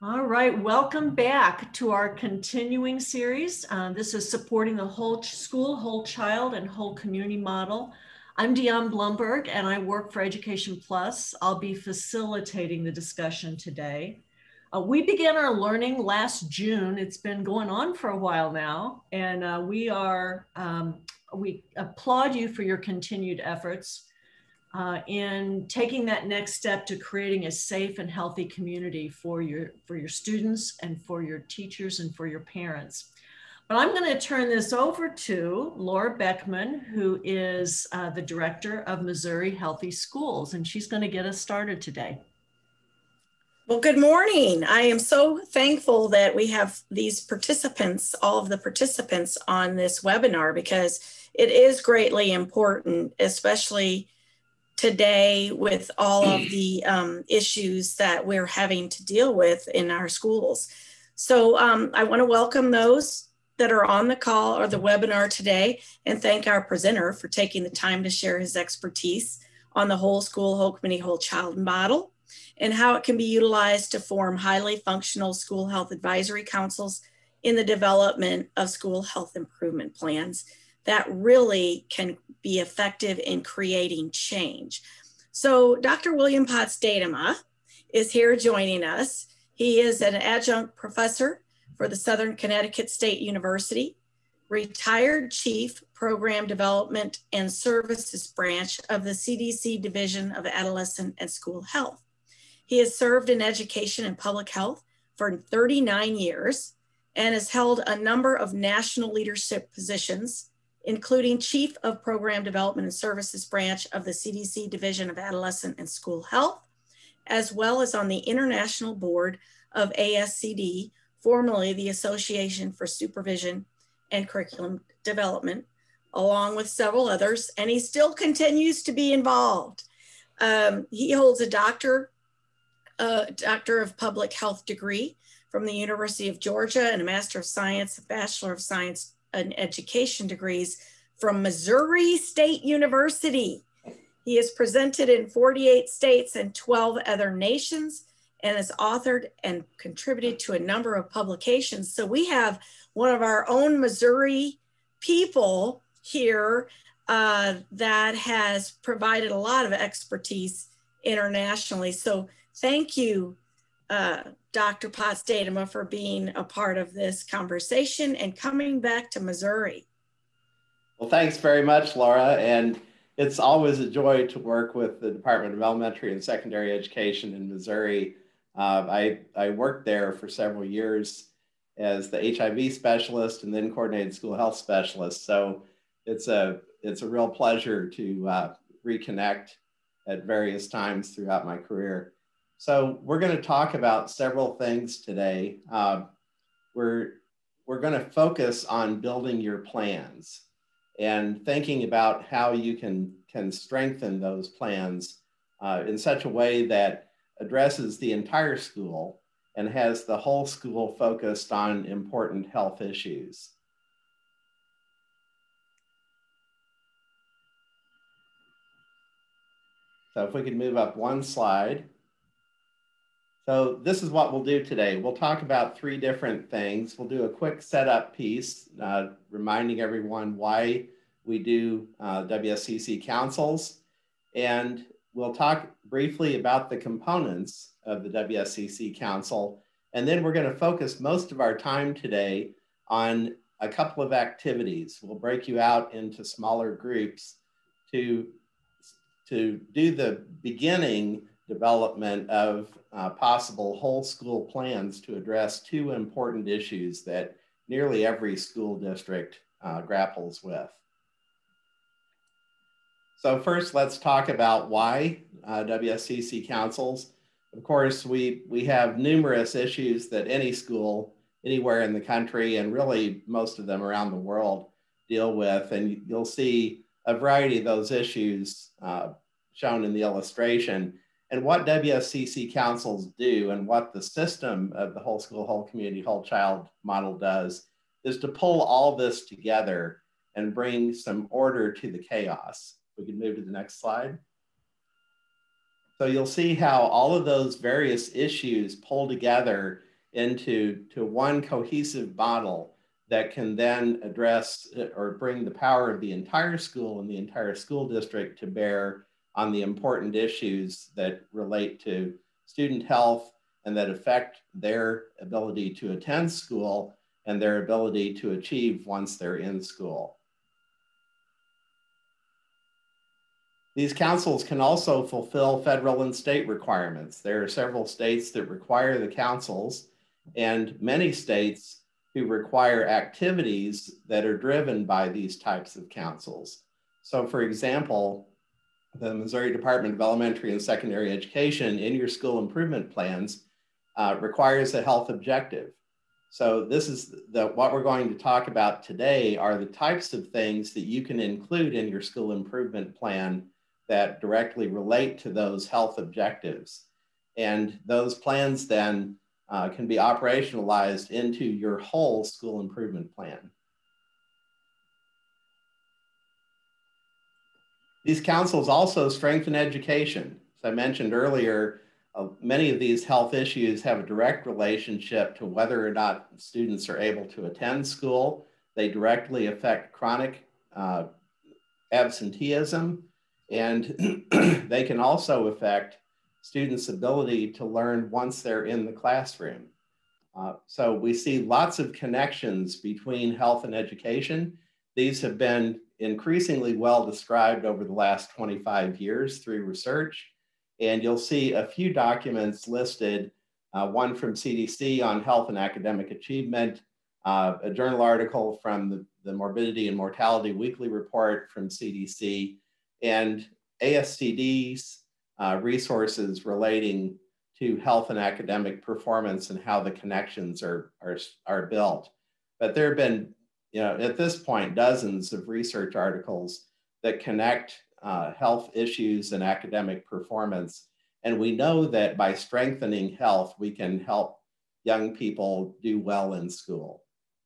All right, welcome back to our continuing series. This is supporting the whole school, whole child, and whole community model. I'm Dionne Blumberg, and I work for Education Plus. I'll be facilitating the discussion today. We began our learning last June. It's been going on for a while now, and we applaud you for your continued efforts in taking that next step to creating a safe and healthy community for your students and for your teachers and for your parents. But I'm going to turn this over to Laura Beckman, who is the director of Missouri Healthy Schools, and she's going to get us started today. Well, good morning. I am so thankful that we have these participants, all of the participants on this webinar, because it is greatly important, especially today with all of the issues that we're having to deal with in our schools. So I want to welcome those that are on the call or the webinar today and thank our presenter for taking the time to share his expertise on the whole school, whole community, whole child model and how it can be utilized to form highly functional school health advisory councils in the development of school health improvement plans that really can be effective in creating change. So Dr. William Potts-Dadeמה is here joining us. He is an adjunct professor for the Southern Connecticut State University, retired chief program development and services branch of the CDC Division of Adolescent and School Health. He has served in education and public health for 39 years and has held a number of national leadership positions, including Chief of Program Development and Services Branch of the CDC Division of Adolescent and School Health, as well as on the International Board of ASCD, formerly the Association for Supervision and Curriculum Development, along with several others, and he still continues to be involved. He holds a Doctor of Public Health degree from the University of Georgia and a Master of Science, Bachelor of Science and Education degrees from Missouri State University. He has presented in 48 states and 12 other nations and has authored and contributed to a number of publications. So we have one of our own Missouri people here that has provided a lot of expertise internationally. So thank you, Dr. Potts-Dadeמה, for being a part of this conversation and coming back to Missouri. Well, thanks very much, Laura. And it's always a joy to work with the Department of Elementary and Secondary Education in Missouri. I worked there for several years as the HIV specialist and then coordinated school health specialist. So it's a real pleasure to reconnect at various times throughout my career. So we're going to talk about several things today. We're going to focus on building your plans and thinking about how you can strengthen those plans in such a way that addresses the entire school and has the whole school focused on important health issues. So if we could move up one slide. So this is what we'll do today. We'll talk about three different things. We'll do a quick setup piece, reminding everyone why we do WSCC councils. And we'll talk briefly about the components of the WSCC council. And then we're going to focus most of our time today on a couple of activities. We'll break you out into smaller groups to do the beginning development of possible whole school plans to address two important issues that nearly every school district grapples with. So first, let's talk about why WSCC councils. Of course, we have numerous issues that any school anywhere in the country and really most of them around the world deal with. And you'll see a variety of those issues shown in the illustration. And what WSCC councils do and what the system of the whole school, whole community, whole child model does is to pull all this together and bring some order to the chaos. We can move to the next slide. So you'll see how all of those various issues pull together into one cohesive model that can then address or bring the power of the entire school and the entire school district to bear on the important issues that relate to student health and that affect their ability to attend school and their ability to achieve once they're in school. These councils can also fulfill federal and state requirements. There are several states that require the councils, and many states who require activities that are driven by these types of councils. So for example, the Missouri Department of Elementary and Secondary Education in your school improvement plans requires a health objective. So this is what we're going to talk about today are the types of things that you can include in your school improvement plan that directly relate to those health objectives. And those plans then can be operationalized into your whole school improvement plan. These councils also strengthen education. As I mentioned earlier, many of these health issues have a direct relationship to whether or not students are able to attend school. They directly affect chronic absenteeism, and they can also affect students' ability to learn once they're in the classroom. So we see lots of connections between health and education. These have been increasingly well described over the last 25 years through research. And you'll see a few documents listed, one from CDC on health and academic achievement, a journal article from the Morbidity and Mortality Weekly Report from CDC, and ASCD's resources relating to health and academic performance and how the connections are built. But there have been, at this point, dozens of research articles that connect health issues and academic performance. And we know that by strengthening health, we can help young people do well in school.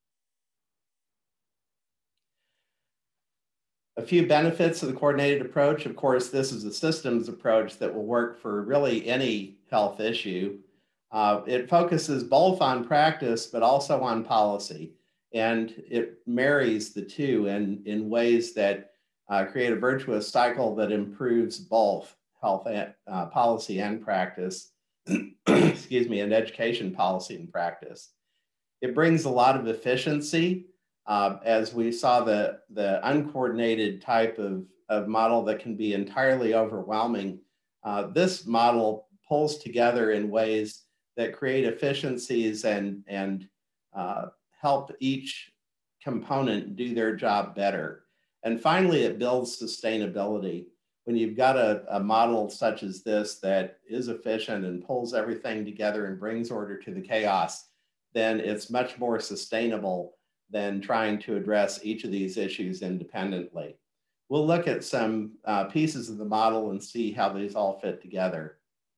A few benefits of the coordinated approach. Of course, this is a systems approach that will work for really any health issue. It focuses both on practice, but also on policy. And it marries the two in ways that create a virtuous cycle that improves both health and, policy and practice, excuse me, and education policy and practice. It brings a lot of efficiency. As we saw the uncoordinated type of model that can be entirely overwhelming, this model pulls together in ways that create efficiencies and help each component do their job better. And finally, it builds sustainability. When you've got a model such as this that is efficient and pulls everything together and brings order to the chaos, then it's much more sustainable than trying to address each of these issues independently. We'll look at some pieces of the model and see how these all fit together.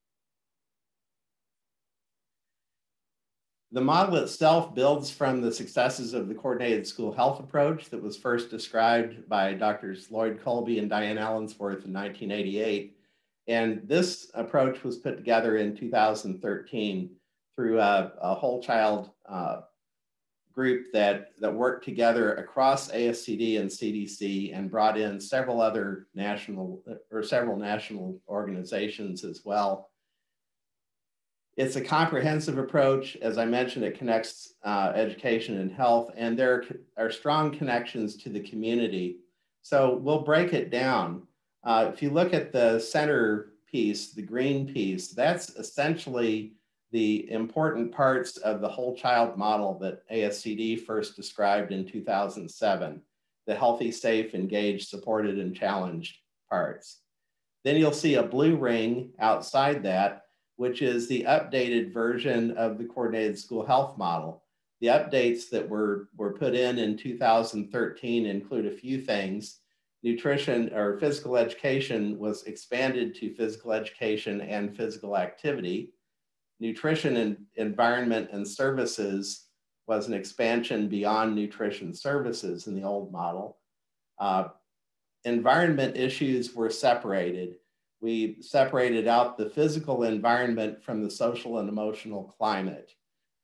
The model itself builds from the successes of the coordinated school health approach that was first described by Drs. Lloyd Colby and Diane Allensworth in 1988. And this approach was put together in 2013 through a whole child group that worked together across ASCD and CDC and brought in several other national organizations as well. It's a comprehensive approach. As I mentioned, it connects education and health, and there are strong connections to the community. So we'll break it down. If you look at the center piece, the green piece, that's essentially the important parts of the whole child model that ASCD first described in 2007, the healthy, safe, engaged, supported, and challenged parts. Then you'll see a blue ring outside that, which is the updated version of the coordinated school health model. The updates that were put in 2013 include a few things. Nutrition or physical education was expanded to physical education and physical activity. Nutrition and environment and services was an expansion beyond nutrition services in the old model. Environment issues were separated. We separated out the physical environment from the social and emotional climate.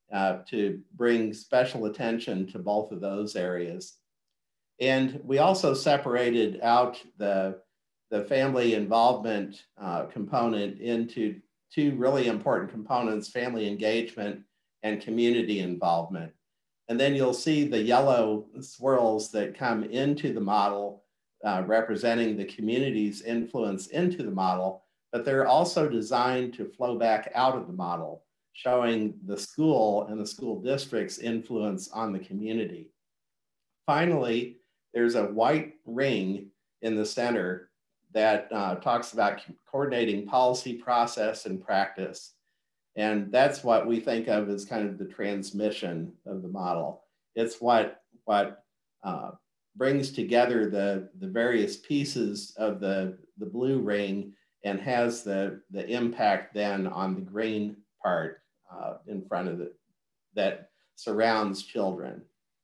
to bring special attention to both of those areas. And we also separated out the family involvement component into two really important components: family engagement and community involvement. And then you'll see the yellow swirls that come into the model representing the community's influence into the model, but they're also designed to flow back out of the model, showing the school and the school district's influence on the community. Finally, there's a white ring in the center that talks about coordinating policy, process, and practice. And that's what we think of as kind of the transmission of the model. It's what brings together the various pieces of the blue ring and has the impact then on the green part in front of it that surrounds children.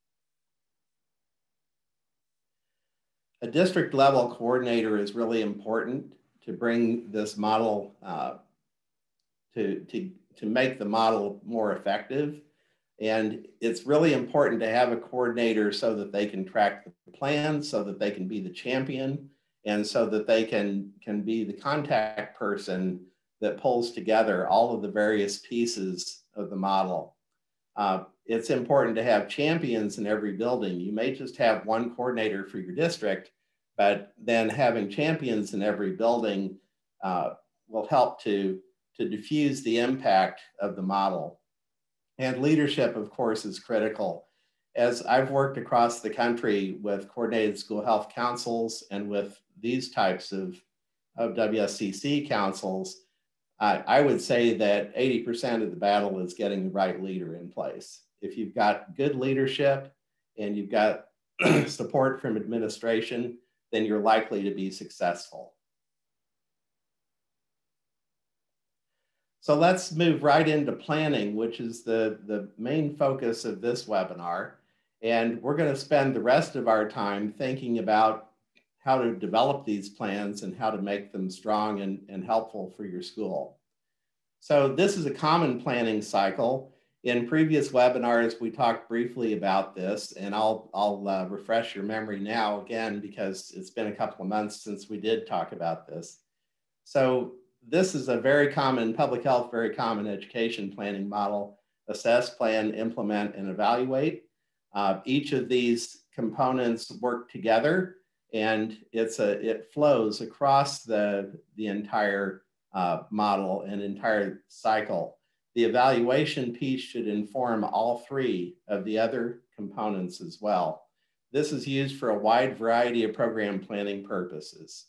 A district level coordinator is really important to bring this model to make the model more effective. And it's really important to have a coordinator so that they can track the plan, so that they can be the champion, and so that they can be the contact person that pulls together all of the various pieces of the model. It's important to have champions in every building. You may just have one coordinator for your district, but then having champions in every building will help to diffuse the impact of the model. And leadership, of course, is critical. As I've worked across the country with coordinated school health councils and with these types of WSCC councils, I would say that 80% of the battle is getting the right leader in place. If you've got good leadership and you've got support from administration, then you're likely to be successful. So let's move right into planning, which is the main focus of this webinar. And we're going to spend the rest of our time thinking about how to develop these plans and how to make them strong and helpful for your school. So this is a common planning cycle. In previous webinars, we talked briefly about this, and I'll refresh your memory now again, because it's been a couple of months since we did talk about this. So this is a very common public health, very common education planning model: assess, plan, implement, and evaluate. Each of these components work together, and it flows across the entire model and entire cycle. The evaluation piece should inform all three of the other components as well. This is used for a wide variety of program planning purposes.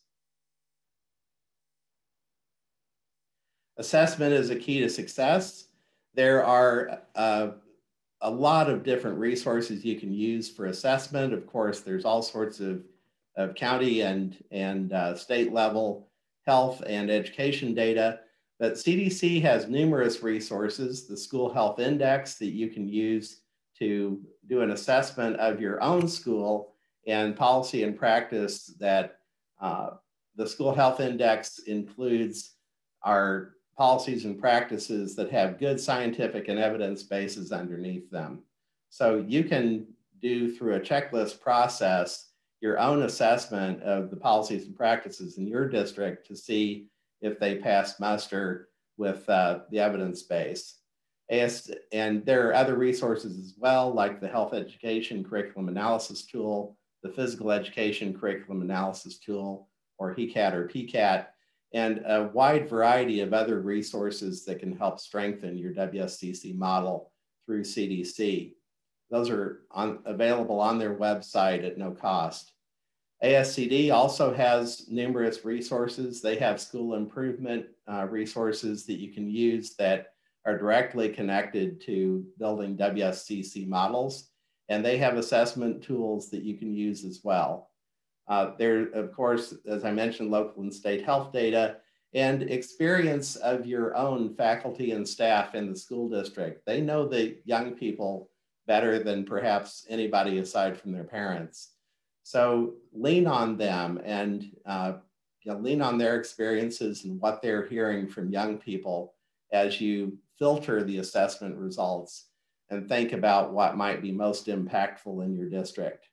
Assessment is a key to success. There are a lot of different resources you can use for assessment. Of course, there's all sorts of county and state level health and education data, but CDC has numerous resources: the School Health Index that you can use to do an assessment of your own school, and policy and practice that the School Health Index includes our policies and practices that have good scientific and evidence bases underneath them. So you can do, through a checklist process, your own assessment of the policies and practices in your district to see if they pass muster with the evidence base. And there are other resources as well, like the Health Education Curriculum Analysis Tool, the Physical Education Curriculum Analysis Tool, or HECAT or PCAT, and a wide variety of other resources that can help strengthen your WSCC model through CDC. Those are available on their website at no cost. ASCD also has numerous resources. They have school improvement resources that you can use that are directly connected to building WSCC models. And they have assessment tools that you can use as well. There, of course, as I mentioned, local and state health data and experience of your own faculty and staff in the school district. They know the young people better than perhaps anybody aside from their parents. So lean on them and lean on their experiences and what they're hearing from young people as you filter the assessment results. and think about what might be most impactful in your district.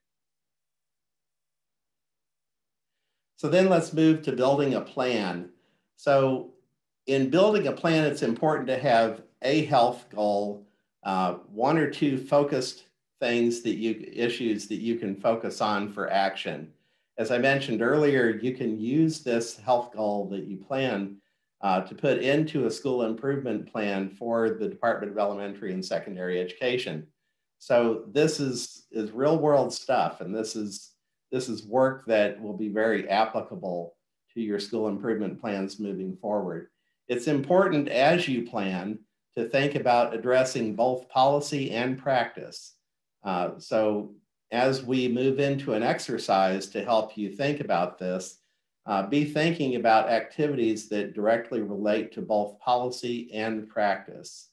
So then let's move to building a plan. So in building a plan, it's important to have a health goal, one or two focused issues that you can focus on for action. As I mentioned earlier, you can use this health goal that you plan to put into a school improvement plan for the Department of Elementary and Secondary Education. So this is real world stuff, and this is work that will be very applicable to your school improvement plans moving forward. It's important as you plan to think about addressing both policy and practice. So as we move into an exercise to help you think about this, be thinking about activities that directly relate to both policy and practice.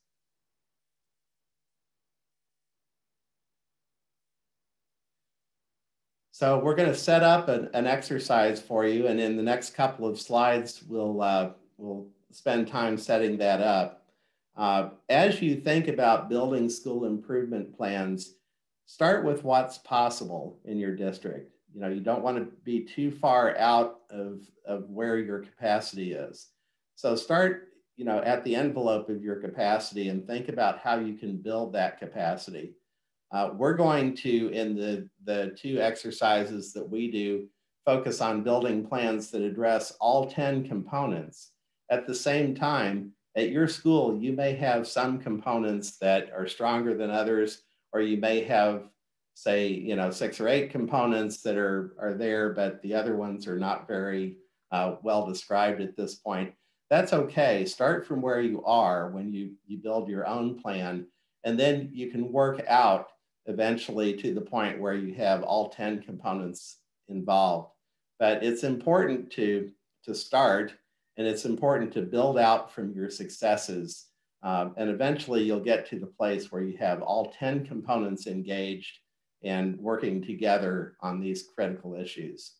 So we're going to set up an exercise for you, and in the next couple of slides, we'll spend time setting that up. As you think about building school improvement plans, start with what's possible in your district. You know, you don't want to be too far out of where your capacity is. So start, you know, at the envelope of your capacity and think about how you can build that capacity. We're going to, in the two exercises that we do, focus on building plans that address all 10 components. At the same time, at your school, you may have some components that are stronger than others, or you may have, say, you know, 6 or 8 components that are there, but the other ones are not very well described at this point. That's okay. Start from where you are when you build your own plan, and then you can work out eventually to the point where you have all 10 components involved. But it's important to start, and it's important to build out from your successes. And eventually you'll get to the place where you have all 10 components engaged and working together on these critical issues.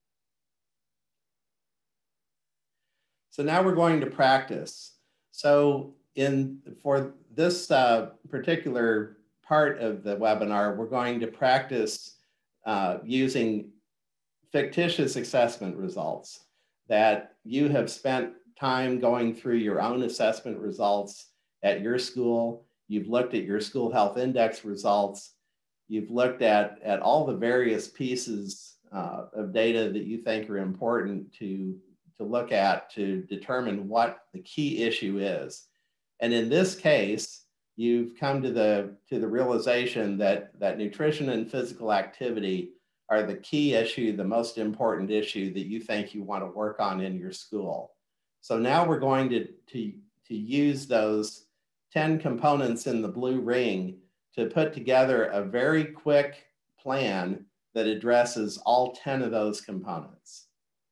So now we're going to practice. So for this particular part of the webinar, we're going to practice using fictitious assessment results that you have spent time going through your own assessment results at your school. You've looked at your school health index results. You've looked at all the various pieces of data that you think are important to look at to determine what the key issue is. And in this case, you've come to the realization that nutrition and physical activity are the key issue, the most important issue that you think you want to work on in your school. So now we're going to use those 10 components in the blue ring to put together a very quick plan that addresses all 10 of those components.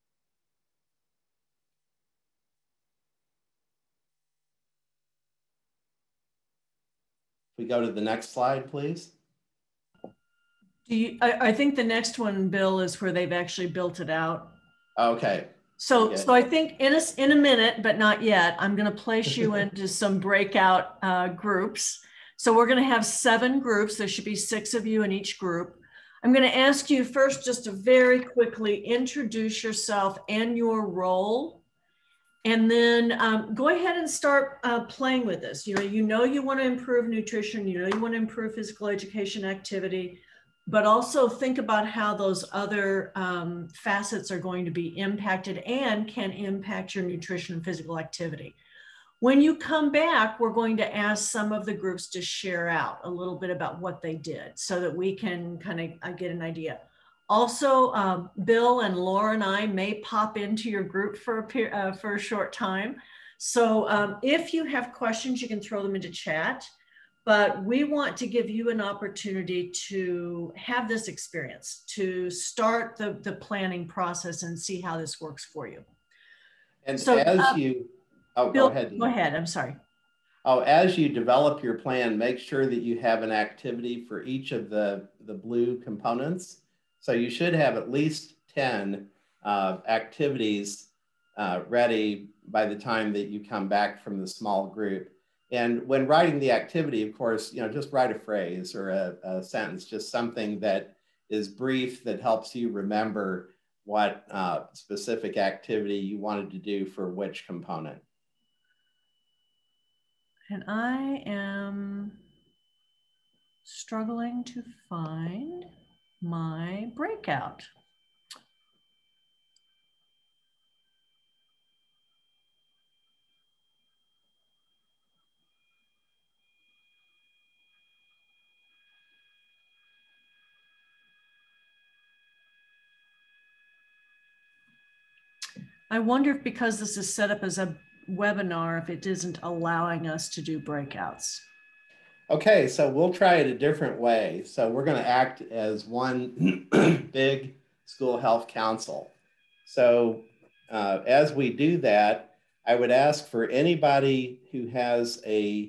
If we go to the next slide, please. I think the next one, Bill, is where they've actually built it out. Okay. So I think in a minute, but not yet, I'm going to place you into some breakout groups. So we're going to have 7 groups. There should be 6 of you in each group. I'm going to ask you first just to very quickly introduce yourself and your role. And then go ahead and start playing with this. You know you want to improve nutrition. You know you want to improve physical education activity, but also think about how those other facets are going to be impacted and can impact your nutrition and physical activity. When you come back, we're going to ask some of the groups to share out a little bit about what they did so that we can kind of get an idea. Also, Bill and Laura and I may pop into your group for a short time. So if you have questions, you can throw them into chat. But we want to give you an opportunity to have this experience, to start the planning process and see how this works for you. And so, as you, Bill, go ahead. Go ahead, I'm sorry. Oh, as you develop your plan, make sure that you have an activity for each of the blue components. So you should have at least 10 activities ready by the time that you come back from the small group. And when writing the activity, of course, just write a phrase or a sentence, just something that is brief that helps you remember what specific activity you wanted to do for which component. And I am struggling to find my breakout. I wonder if because this is set up as a webinar, if it isn't allowing us to do breakouts. Okay, so we'll try it a different way. So we're going to act as one big school health council. So as we do that, I would ask for anybody who has a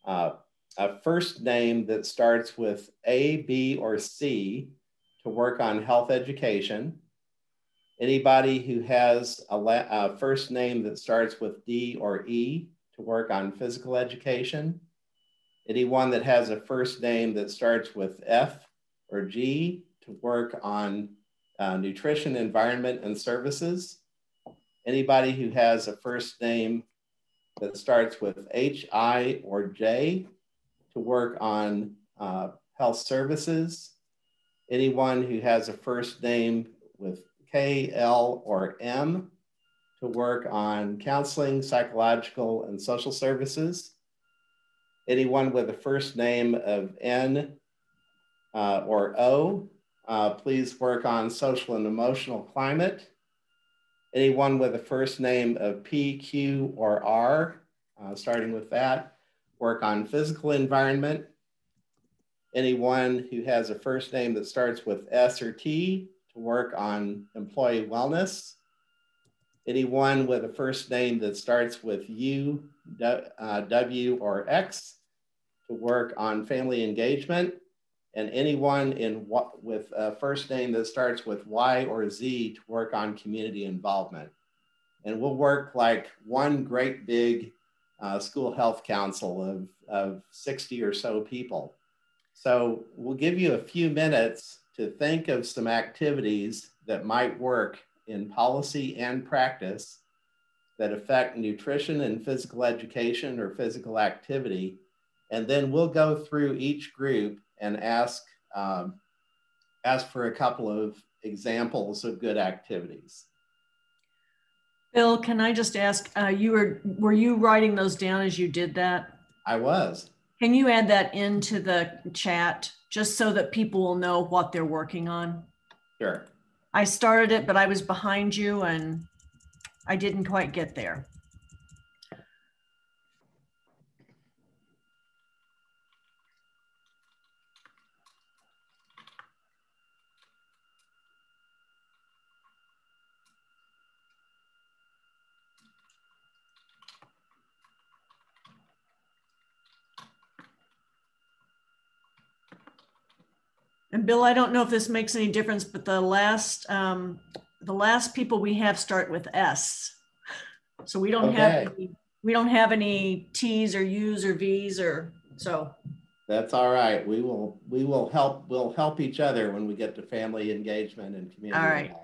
first name that starts with A, B, or C to work on health education. Anybody who has a first name that starts with D or E to work on physical education. Anyone that has a first name that starts with F or G to work on nutrition, environment, and services. Anybody who has a first name that starts with H, I, or J to work on health services. Anyone who has a first name with K, L, or M to work on counseling, psychological, and social services. Anyone with a first name of N or O, please work on social and emotional climate. Anyone with a first name of P, Q, or R, starting with that, work on physical environment. Anyone who has a first name that starts with S or T to work on employee wellness. Anyone with a first name that starts with U, W, or X to work on family engagement, and anyone with a first name that starts with Y or Z to work on community involvement. And we'll work like one great big school health council of 60 or so people. So we'll give you a few minutes to think of some activities that might work in policy and practice that affect nutrition and physical education or physical activity. And then we'll go through each group and ask for a couple of examples of good activities. Bill, can I just ask, were you writing those down as you did that? I was. Can you add that into the chat just so that people will know what they're working on? Sure. I started it, but I was behind you and I didn't quite get there. And Bill, I don't know if this makes any difference, but the last people we have start with S. So we don't have any T's or U's or V's or so. That's all right. We'll help each other when we get to family engagement and community involvement.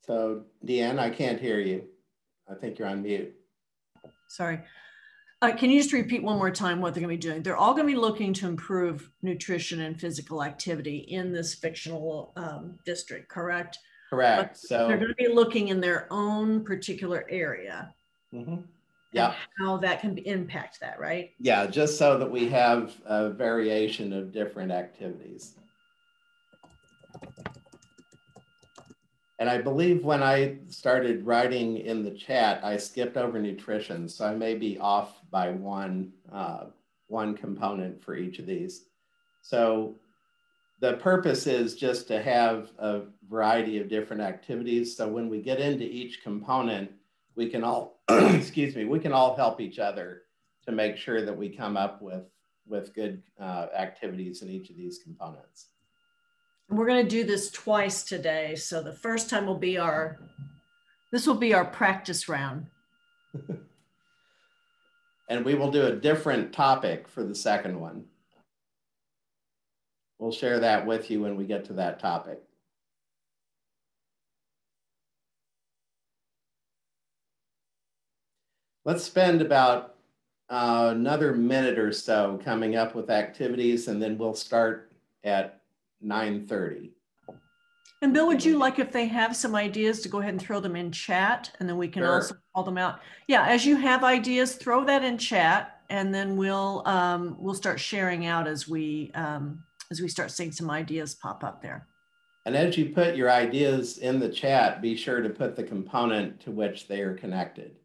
So Deanne, I can't hear you. I think you're on mute. Sorry. Can you just repeat one more time what they're going to be doing? They're all going to be looking to improve nutrition and physical activity in this fictional district, correct? Correct. But so they're going to be looking in their own particular area. Yeah. How that can impact that, right? Yeah, just so that we have a variation of different activities. And I believe when I started writing in the chat, I skipped over nutrition. So I may be off by one component for each of these. So the purpose is just to have a variety of different activities. So when we get into each component, we can all, excuse me, we can all help each other to make sure that we come up with good activities in each of these components. We're going to do this twice today. So the first time will be this will be our practice round. And we will do a different topic for the second one. We'll share that with you when we get to that topic. Let's spend about another minute or so coming up with activities, and then we'll start at 9:30. And Bill, would you like, if they have some ideas, to go ahead and throw them in chat, and then we can also call them out? Yeah, as you have ideas, throw that in chat, and then we'll start sharing out as we start seeing some ideas pop up there. And as you put your ideas in the chat, be sure to put the component to which they are connected.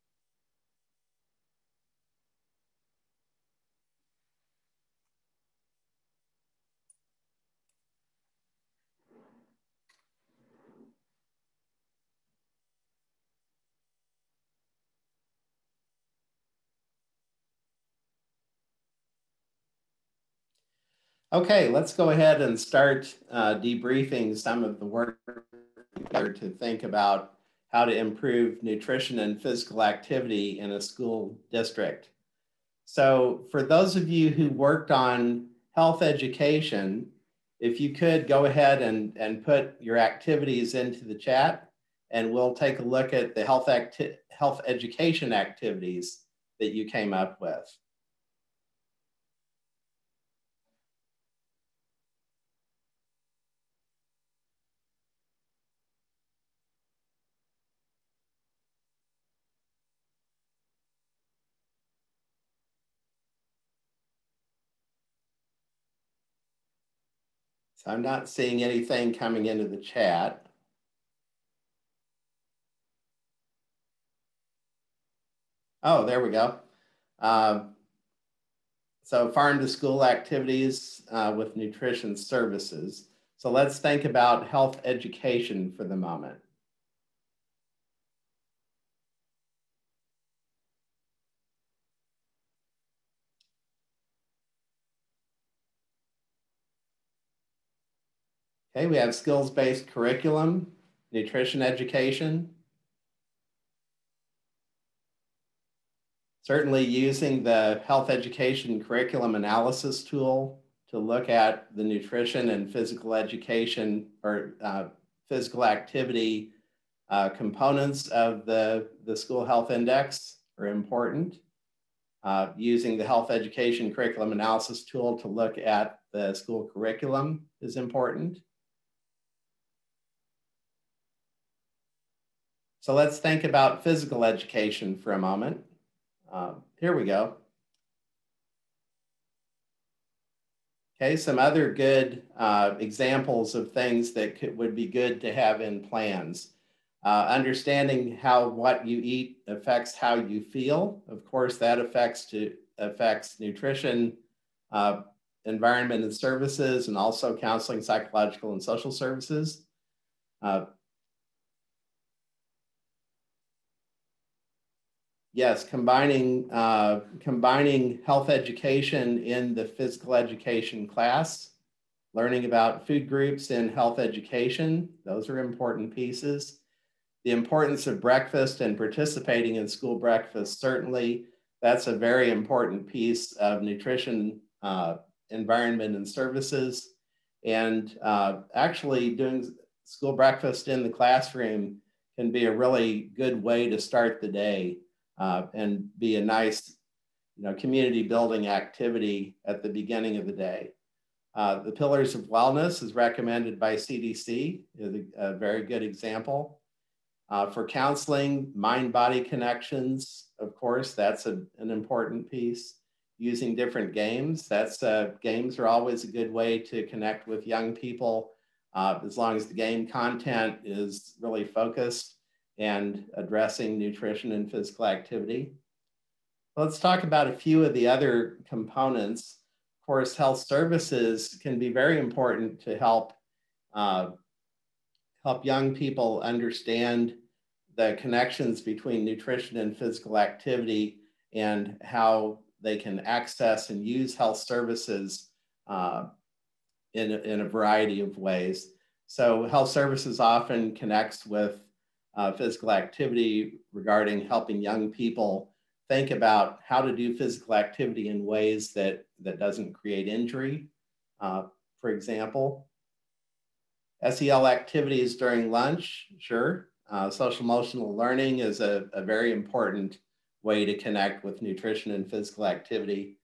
Okay, let's go ahead and start debriefing some of the work to think about how to improve nutrition and physical activity in a school district. So for those of you who worked on health education, if you could go ahead and put your activities into the chat, and we'll take a look at the health education activities that you came up with. So I'm not seeing anything coming into the chat. Oh, there we go. So farm to school activities with nutrition services. So let's think about health education for the moment. Okay, we have skills-based curriculum, nutrition education. Certainly using the health education curriculum analysis tool to look at the nutrition and physical education or physical activity components of the school health index are important. Using the health education curriculum analysis tool to look at the school curriculum is important. So let's think about physical education for a moment. Here we go. Okay, some other good examples of things that would be good to have in plans. Understanding how what you eat affects how you feel. Of course, that affects nutrition, environment and services, and also counseling, psychological, and social services. Yes, combining health education in the physical education class, learning about food groups in health education, those are important pieces. The importance of breakfast and participating in school breakfast, certainly that's a very important piece of nutrition, environment and services, and actually doing school breakfast in the classroom can be a really good way to start the day and be a nice, community building activity at the beginning of the day. The Pillars of Wellness is recommended by CDC, is a very good example. For counseling, mind-body connections, of course, that's an important piece. Using different games, games are always a good way to connect with young people, as long as the game content is really focused and addressing nutrition and physical activity. Let's talk about a few of the other components. Of course, health services can be very important to help young people understand the connections between nutrition and physical activity and how they can access and use health services in a variety of ways. So health services often connects with physical activity regarding helping young people think about how to do physical activity in ways that doesn't create injury. For example, SEL activities during lunch, sure. Social emotional learning is a very important way to connect with nutrition and physical activity.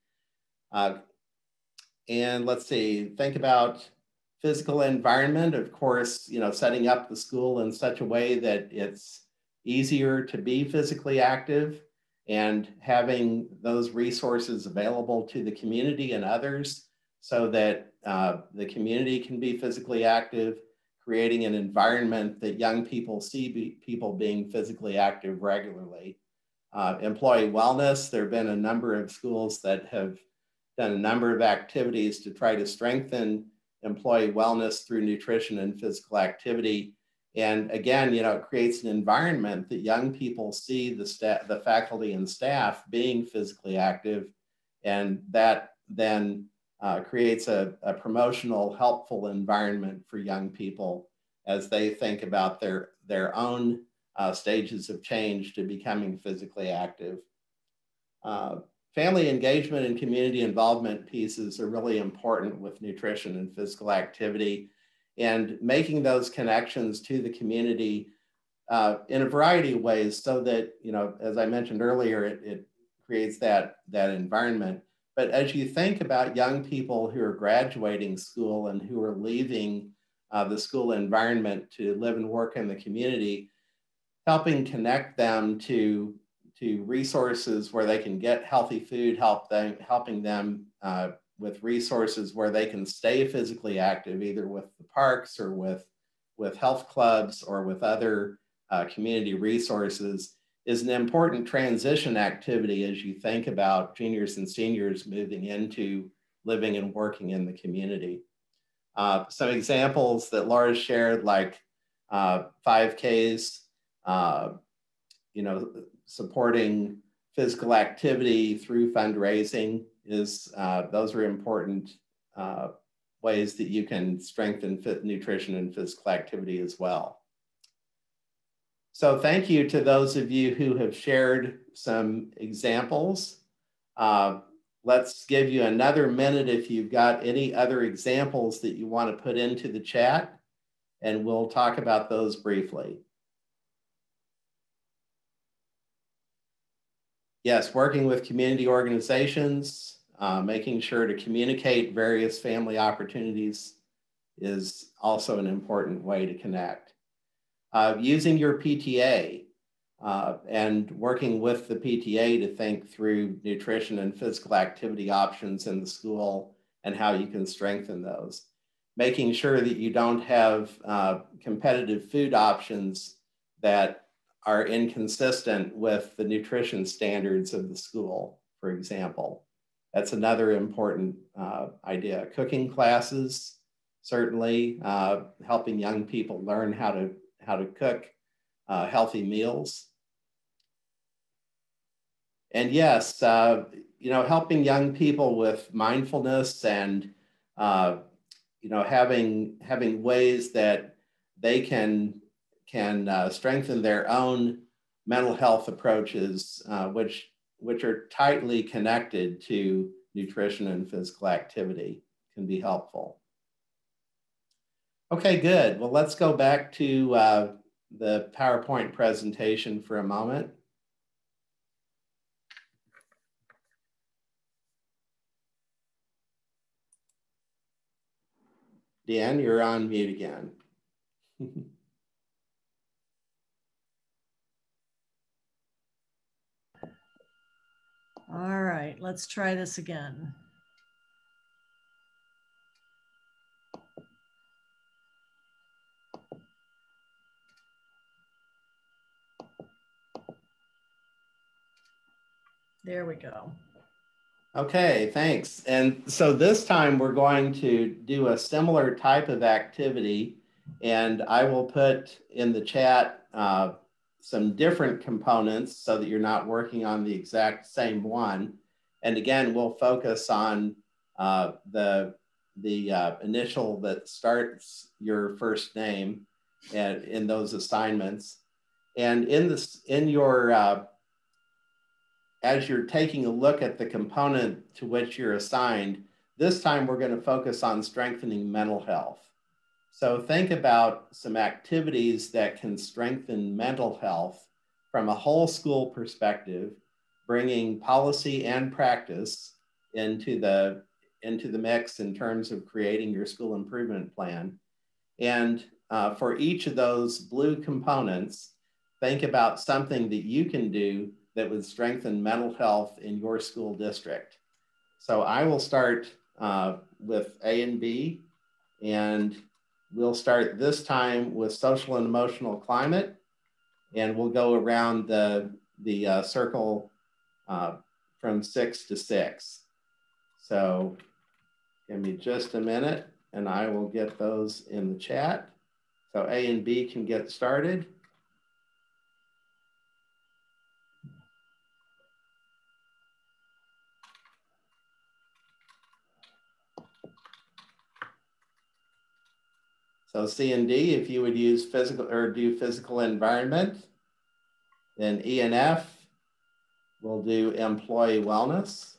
And let's see, think about physical environment. Of course, setting up the school in such a way that it's easier to be physically active and having those resources available to the community and others so that the community can be physically active, creating an environment that young people see people being physically active regularly. Employee wellness, there have been a number of schools that have done a number of activities to try to strengthen employee wellness through nutrition and physical activity. And again, it creates an environment that young people see the faculty and staff being physically active, and that then creates a promotional, helpful environment for young people as they think about their own stages of change to becoming physically active. Family engagement and community involvement pieces are really important with nutrition and physical activity, and making those connections to the community in a variety of ways so that, as I mentioned earlier, it creates that environment. But as you think about young people who are graduating school and who are leaving the school environment to live and work in the community, helping connect them to resources where they can get healthy food, helping them with resources where they can stay physically active, either with the parks or with health clubs or with other community resources, is an important transition activity as you think about juniors and seniors moving into living and working in the community. Some examples that Laura shared, like 5Ks, supporting physical activity through fundraising those are important ways that you can strengthen nutrition and physical activity as well. So thank you to those of you who have shared some examples. Let's give you another minute if you've got any other examples that you want to put into the chat, and we'll talk about those briefly. Yes, working with community organizations, making sure to communicate various family opportunities is also an important way to connect. Using your PTA and working with the PTA to think through nutrition and physical activity options in the school and how you can strengthen those. Making sure that you don't have competitive food options that are inconsistent with the nutrition standards of the school, for example. That's another important idea. Cooking classes, certainly helping young people learn how to cook healthy meals. And yes, helping young people with mindfulness and having ways that they can strengthen their own mental health approaches, which are tightly connected to nutrition and physical activity, can be helpful. Okay, good. Well, let's go back to the PowerPoint presentation for a moment. Dan, you're on mute again. All right, let's try this again. There we go. Okay, thanks. And so this time we're going to do a similar type of activity, and I will put in the chat some different components so that you're not working on the exact same one. And again, we'll focus on the initial that starts your first name and in those assignments. And in your as you're taking a look at the component to which you're assigned, this time we're going to focus on strengthening mental health. So think about some activities that can strengthen mental health from a whole school perspective, bringing policy and practice into the mix in terms of creating your school improvement plan. And for each of those blue components, think about something that you can do that would strengthen mental health in your school district. So I will start with A and B, and we'll start this time with social and emotional climate, and we'll go around the circle from 6 to 6. So give me just a minute and I will get those in the chat. So A and B can get started. So C and D, if you would use physical or do physical environment, then E and F will do employee wellness.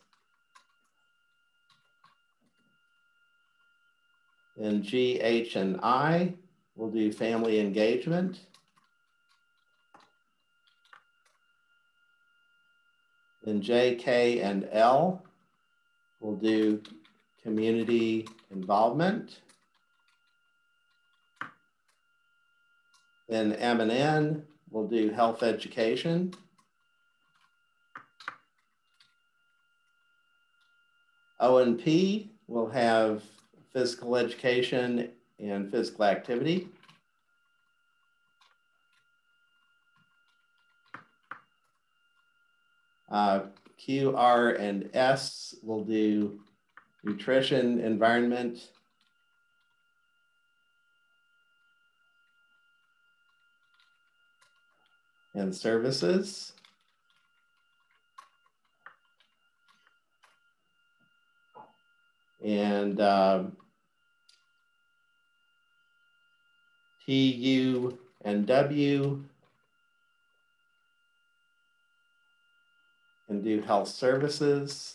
Then G, H, and I will do family engagement. Then J, K, and L will do community involvement. Then M and N will do health education. O and P will have physical education and physical activity. Q, R, and S will do nutrition, environment, and services. And T, U, and W can do health services.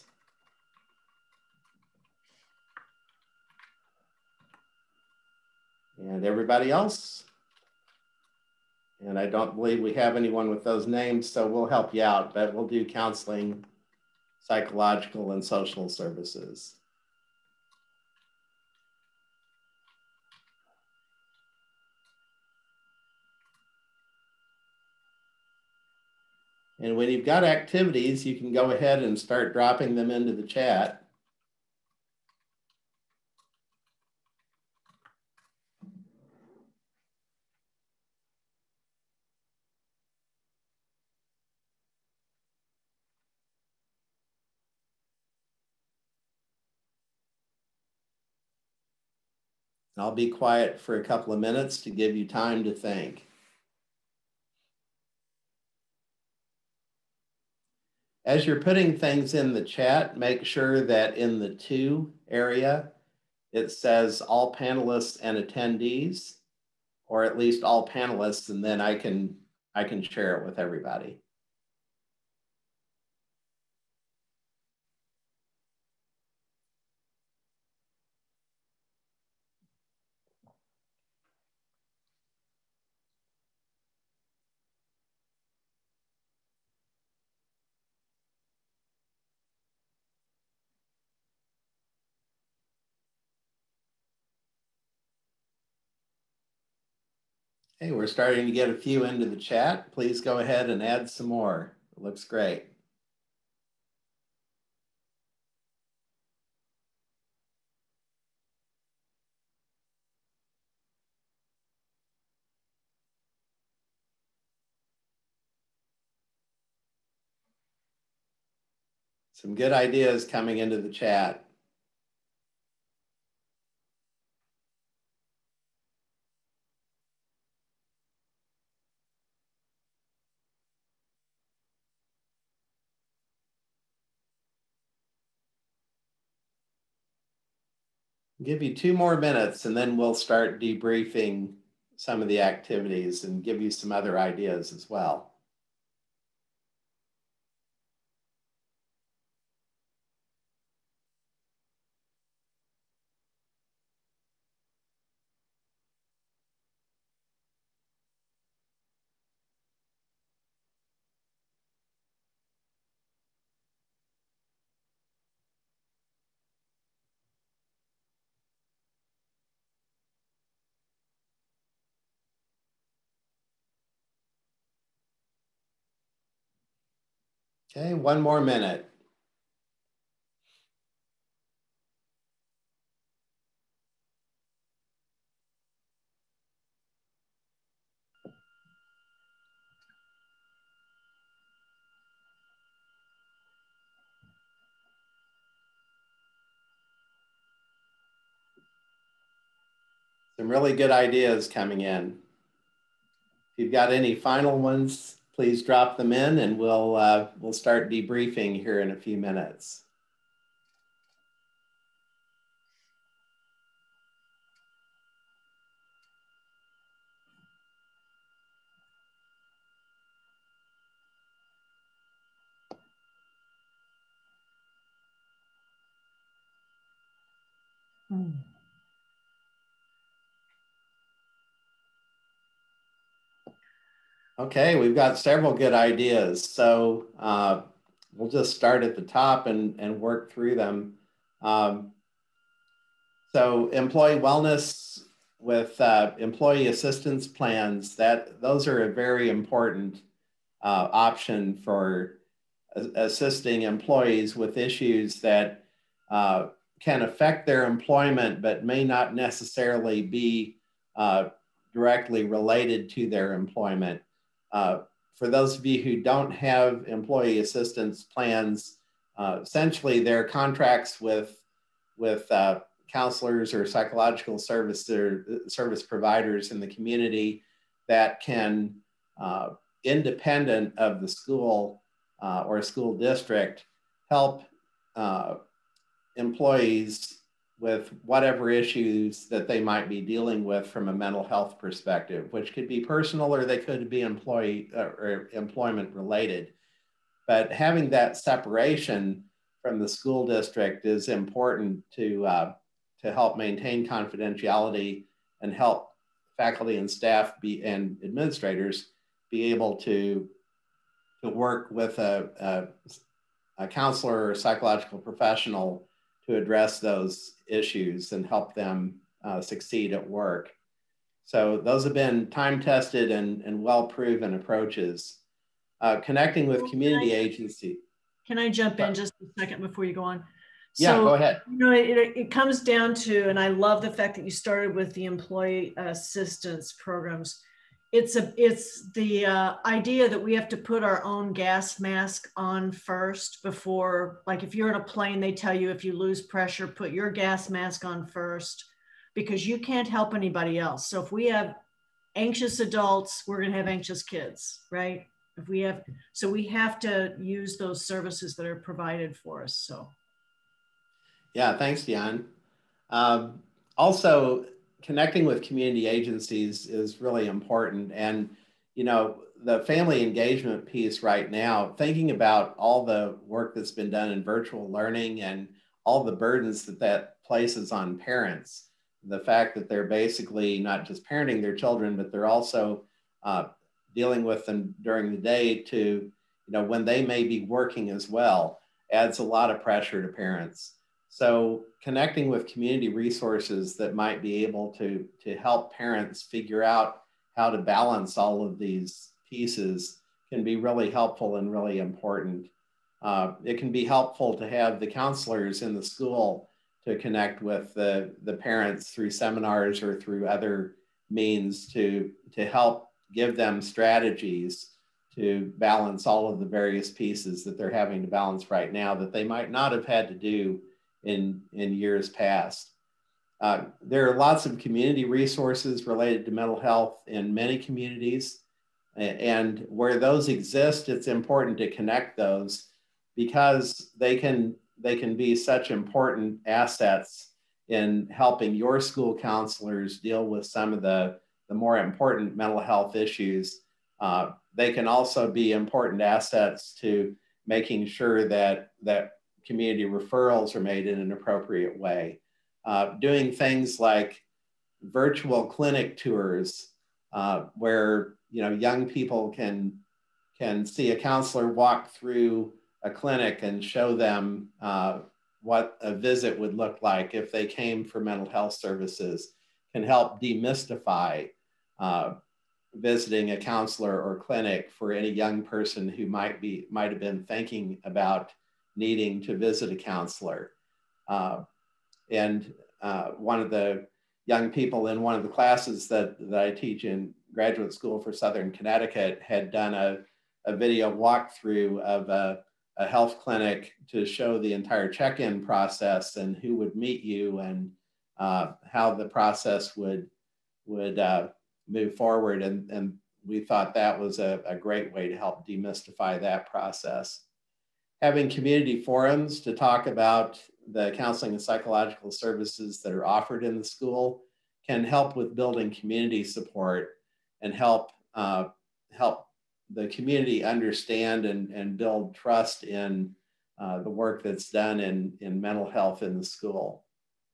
And everybody else. And I don't believe we have anyone with those names, so we'll help you out, but we'll do counseling, psychological, and social services. And when you've got activities, you can go ahead and start dropping them into the chat. I'll be quiet for a couple of minutes to give you time to think. As you're putting things in the chat, make sure that in the to area, it says all panelists and attendees, or at least all panelists, and then I can share it with everybody. Hey, we're starting to get a few into the chat. Please go ahead and add some more. It looks great. Some good ideas coming into the chat. I'll give you 2 more minutes and then we'll start debriefing some of the activities and give you some other ideas as well. Okay, 1 more minute. Some really good ideas coming in. If you've got any final ones, please drop them in and we'll start debriefing here in a few minutes. Okay, we've got several good ideas. So we'll just start at the top and work through them. So employee wellness with employee assistance plans, those are a very important option for assisting employees with issues that can affect their employment, but may not necessarily be directly related to their employment. For those of you who don't have employee assistance plans, essentially they're contracts with counselors or psychological service providers in the community that can, independent of the school or a school district, help employees with whatever issues that they might be dealing with from a mental health perspective, which could be personal or they could be employee or employment related. But having that separation from the school district is important to help maintain confidentiality and help faculty and staff and administrators be able to work with a counselor or psychological professional to address those issues and help them succeed at work. So those have been time-tested and well-proven approaches. Connecting with community agency. Can I jump in just a second before you go on? Yeah, go ahead. You know, it comes down to, and I love the fact that you started with the employee assistance programs. It's the idea that we have to put our own gas mask on first before, like if you're in a plane, they tell you if you lose pressure, put your gas mask on first, because you can't help anybody else. So if we have anxious adults, we're going to have anxious kids, right? We have to use those services that are provided for us. So. Yeah, thanks, Dion. Also, connecting with community agencies is really important. And, you know, the family engagement piece right now, thinking about all the work that's been done in virtual learning and all the burdens that places on parents, the fact that they're basically not just parenting their children, but they're also dealing with them during the day to, you know, when they may be working as well, adds a lot of pressure to parents. So connecting with community resources that might be able to help parents figure out how to balance all of these pieces can be really helpful and really important. It can be helpful to have the counselors in the school to connect with the parents through seminars or through other means to help give them strategies to balance all of the various pieces that they're having to balance right now that they might not have had to do in years past. There are lots of community resources related to mental health in many communities. And where those exist, it's important to connect those because they can be such important assets in helping your school counselors deal with some of the more important mental health issues. They can also be important assets to making sure that community referrals are made in an appropriate way. Doing things like virtual clinic tours where young people can see a counselor walk through a clinic and show them what a visit would look like if they came for mental health services, can help demystify visiting a counselor or clinic for any young person who might have been thinking about needing to visit a counselor. And one of the young people in one of the classes that I teach in Graduate School for Southern Connecticut had done a video walkthrough of a health clinic to show the entire check-in process and who would meet you and how the process would move forward. And we thought that was a great way to help demystify that process. Having community forums to talk about the counseling and psychological services that are offered in the school can help with building community support and help the community understand and build trust in the work that's done in mental health in the school.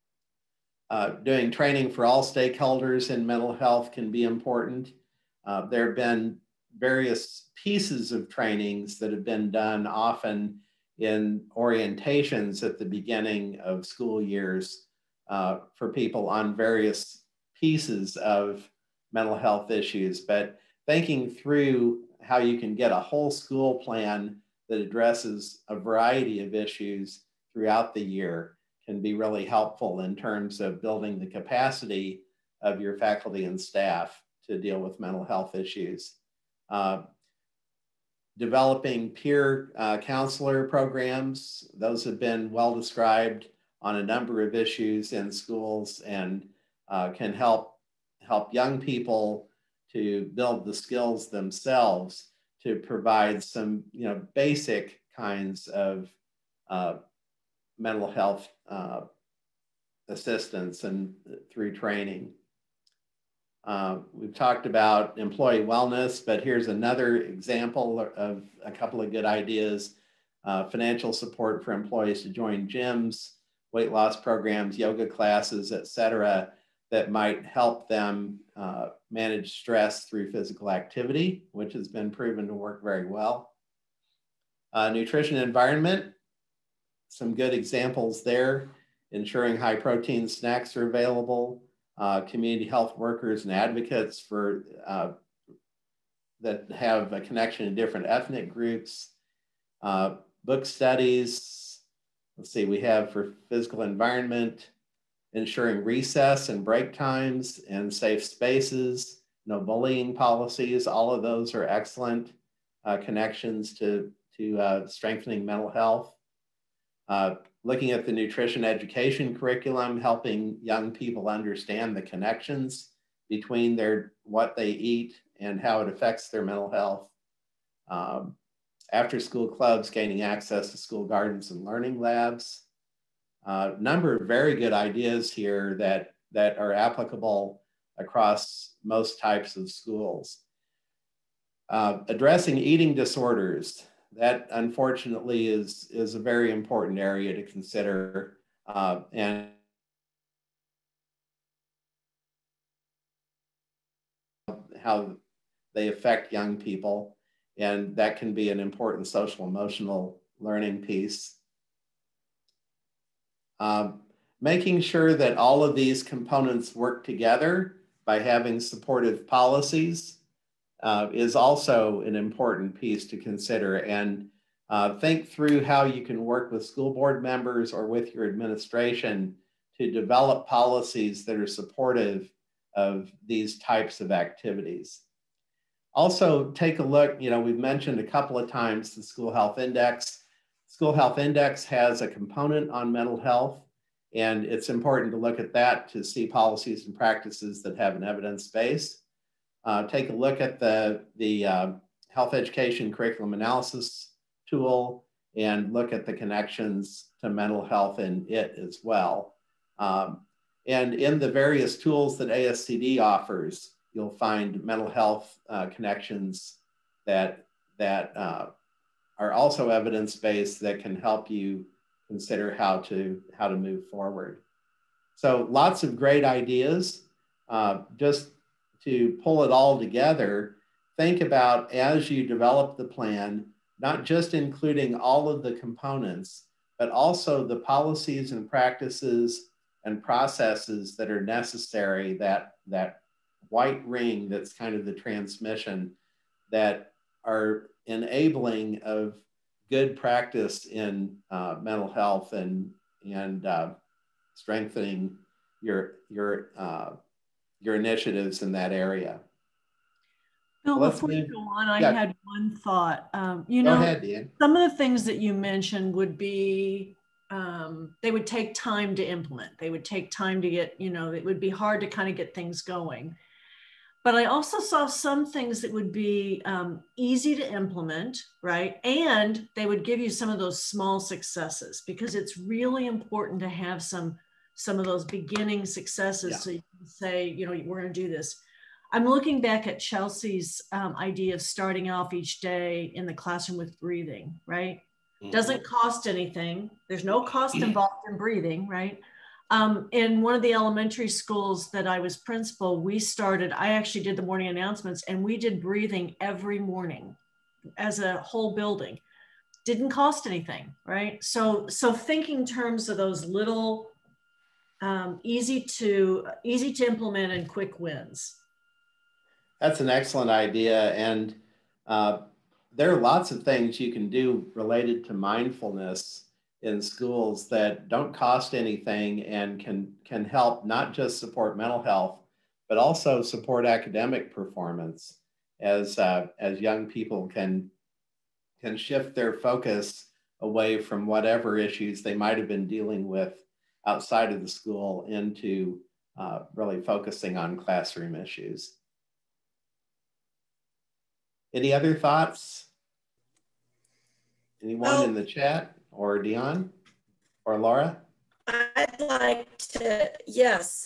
Doing training for all stakeholders in mental health can be important. There have been various pieces of trainings that have been done often in orientations at the beginning of school years for people on various pieces of mental health issues, but thinking through how you can get a whole school plan that addresses a variety of issues throughout the year can be really helpful in terms of building the capacity of your faculty and staff to deal with mental health issues. Developing peer counselor programs, those have been well described on a number of issues in schools and can help young people to build the skills themselves to provide some basic kinds of mental health assistance and through training. We've talked about employee wellness, but here's another example of a couple of good ideas. Financial support for employees to join gyms, weight loss programs, yoga classes, et cetera, that might help them manage stress through physical activity, which has been proven to work very well. Nutrition environment, some good examples there, ensuring high protein snacks are available, community health workers and advocates for that have a connection to different ethnic groups, book studies. Let's see, we have for physical environment, ensuring recess and break times and safe spaces, no bullying policies. All of those are excellent connections to strengthening mental health. Looking at the nutrition education curriculum, helping young people understand the connections between what they eat and how it affects their mental health. After school clubs, gaining access to school gardens and learning labs. A number of very good ideas here that are applicable across most types of schools. Addressing eating disorders. That unfortunately is a very important area to consider and how they affect young people. And that can be an important social emotional learning piece. Making sure that all of these components work together by having supportive policies is also an important piece to consider. And think through how you can work with school board members or with your administration to develop policies that are supportive of these types of activities. Also, take a look, we've mentioned a couple of times the School Health Index. School Health Index has a component on mental health, and it's important to look at that to see policies and practices that have an evidence base. Take a look at the health education curriculum analysis tool and look at the connections to mental health in it as well. And in the various tools that ASCD offers, you'll find mental health connections that are also evidence-based that can help you consider how to move forward. So lots of great ideas. Just to pull it all together, think about as you develop the plan, not just including all of the components, but also the policies and practices and processes that are necessary, that white ring that's kind of the transmission, that are enabling of good practice in mental health and strengthening your initiatives in that area. Bill, Well, before you go on, I had one thought. Go ahead, Dan. Some of the things that you mentioned would be, they would take time to implement. They would take time to get, it would be hard to kind of get things going. But I also saw some things that would be easy to implement, right? And they would give you some of those small successes, because it's really important to have some of those beginning successes. Yeah. So you can say, we're going to do this. I'm looking back at Chelsea's idea of starting off each day in the classroom with breathing, right? Mm-hmm. Doesn't cost anything. There's no cost involved in breathing, right? In one of the elementary schools that I was principal, I actually did the morning announcements, and we did breathing every morning as a whole building. Didn't cost anything, right? So think in terms of those little easy to implement and quick wins. That's an excellent idea. And there are lots of things you can do related to mindfulness in schools that don't cost anything and can help not just support mental health, but also support academic performance as young people can shift their focus away from whatever issues they might have been dealing with outside of the school into really focusing on classroom issues. Any other thoughts? Anyone in the chat, or Dion or Laura? I'd like to, yes.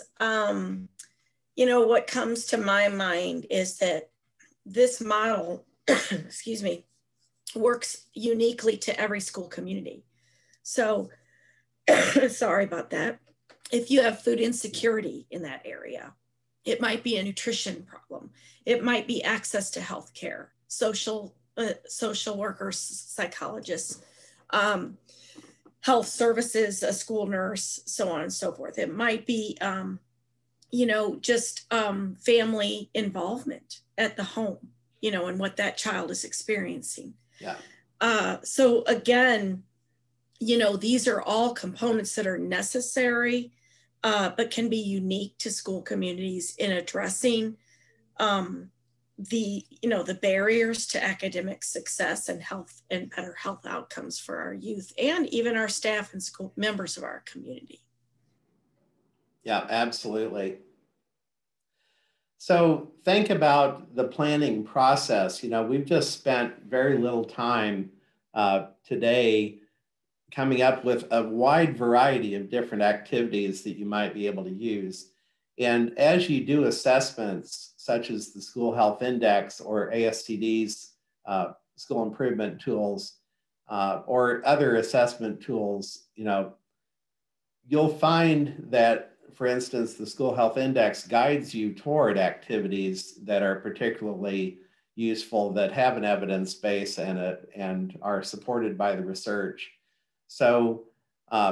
What comes to my mind is that this model, excuse me, works uniquely to every school community. So, sorry about that. If you have food insecurity in that area, it might be a nutrition problem. It might be access to health care, social workers, psychologists, health services, a school nurse, so on and so forth. It might be, just family involvement at the home, and what that child is experiencing. Yeah. So again, these are all components that are necessary, but can be unique to school communities in addressing the barriers to academic success and health and better health outcomes for our youth and even our staff and school members of our community. Yeah, absolutely. So think about the planning process. We've just spent very little time today coming up with a wide variety of different activities that you might be able to use. And as you do assessments, such as the School Health Index or ASCD's school improvement tools or other assessment tools, you'll find that, for instance, the School Health Index guides you toward activities that are particularly useful, that have an evidence base and are supported by the research. So,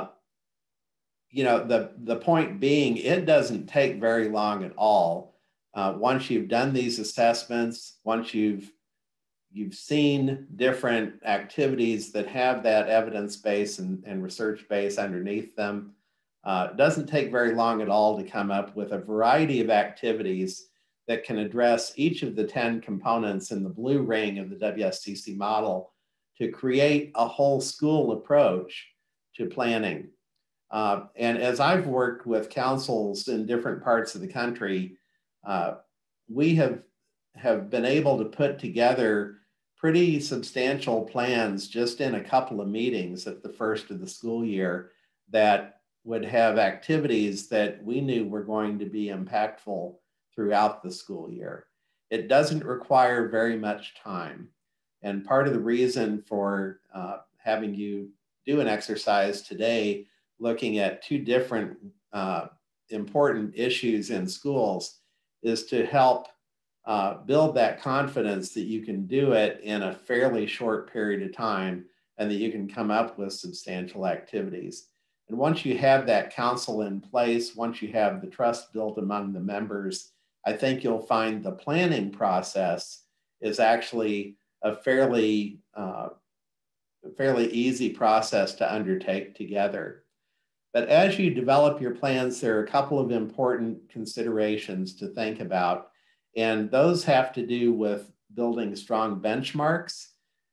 the point being, it doesn't take very long at all once you've done these assessments, once you've seen different activities that have that evidence base and research base underneath them, it doesn't take very long at all to come up with a variety of activities that can address each of the 10 components in the blue ring of the WSTC model to create a whole school approach to planning. And as I've worked with councils in different parts of the country, we have been able to put together pretty substantial plans just in a couple of meetings at the first of the school year that would have activities that we knew were going to be impactful throughout the school year. It doesn't require very much time. And part of the reason for having you do an exercise today looking at two different important issues in schools is to help build that confidence that you can do it in a fairly short period of time and that you can come up with substantial activities. And once you have that council in place, once you have the trust built among the members, I think you'll find the planning process is actually a fairly easy process to undertake together. But as you develop your plans, there are a couple of important considerations to think about. And those have to do with building strong benchmarks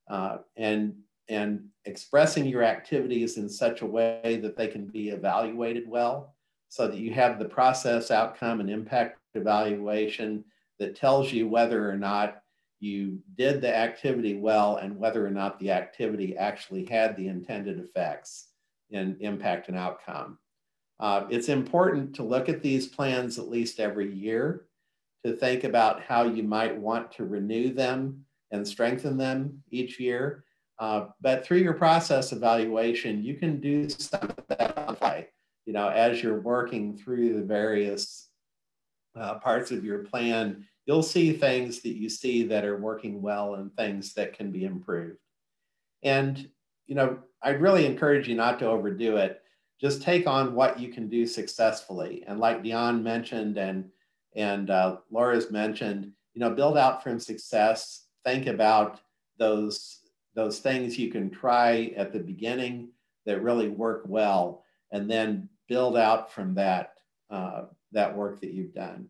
and expressing your activities in such a way that they can be evaluated well, so that you have the process, outcome, and impact evaluation that tells you whether or not you did the activity well and whether or not the activity actually had the intended effects in impact and outcome. It's important to look at these plans at least every year to think about how you might want to renew them and strengthen them each year. But through your process evaluation, you can do some of that on the fly. You know, as you're working through the various parts of your plan, you'll see things that you see that are working well and things that can be improved. And, you know, I'd really encourage you not to overdo it. Just take on what you can do successfully. And like Dion mentioned and Laura's mentioned, you know, build out from success. Think about those things you can try at the beginning that really work well, and then build out from that, that work that you've done.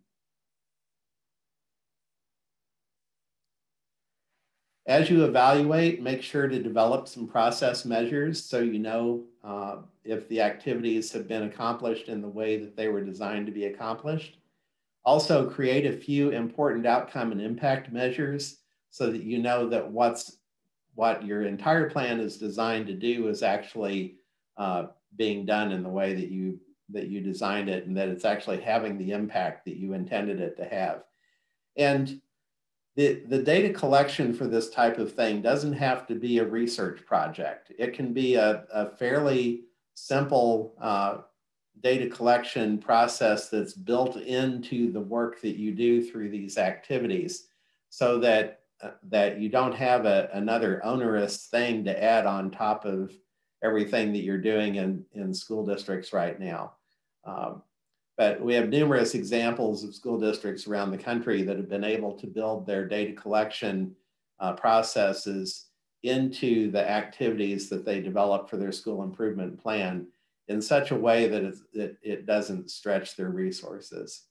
As you evaluate, make sure to develop some process measures so you know if the activities have been accomplished in the way that they were designed to be accomplished. Also, create a few important outcome and impact measures so that you know that what your entire plan is designed to do is actually being done in the way that you designed it, and that it's actually having the impact that you intended it to have. And the data collection for this type of thing doesn't have to be a research project. It can be a fairly simple data collection process that's built into the work that you do through these activities, so that you don't have another onerous thing to add on top of everything that you're doing in school districts right now. But we have numerous examples of school districts around the country that have been able to build their data collection processes into the activities that they develop for their school improvement plan in such a way that it doesn't stretch their resources.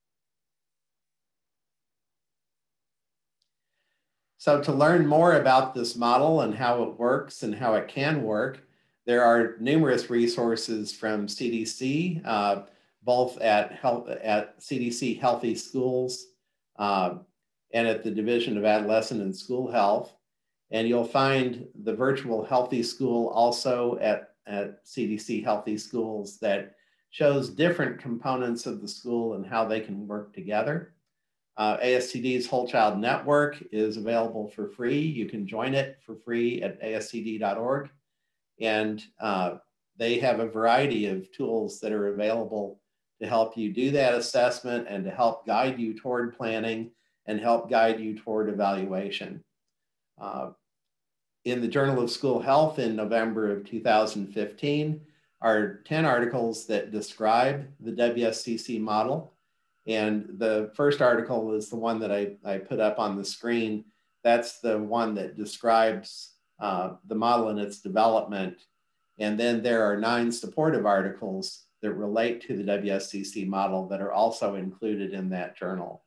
So to learn more about this model and how it works and how it can work, there are numerous resources from CDC, both at CDC Healthy Schools and at the Division of Adolescent and School Health. And you'll find the virtual Healthy School also at CDC Healthy Schools that shows different components of the school and how they can work together. ASCD's Whole Child Network is available for free. You can join it for free at ascd.org. And they have a variety of tools that are available to help you do that assessment and to help guide you toward planning and help guide you toward evaluation. In the Journal of School Health in November of 2015 are 10 articles that describe the WSTC model. And the first article is the one that I put up on the screen. That's the one that describes the model and its development. And then there are 9 supportive articles that relate to the WSCC model that are also included in that journal.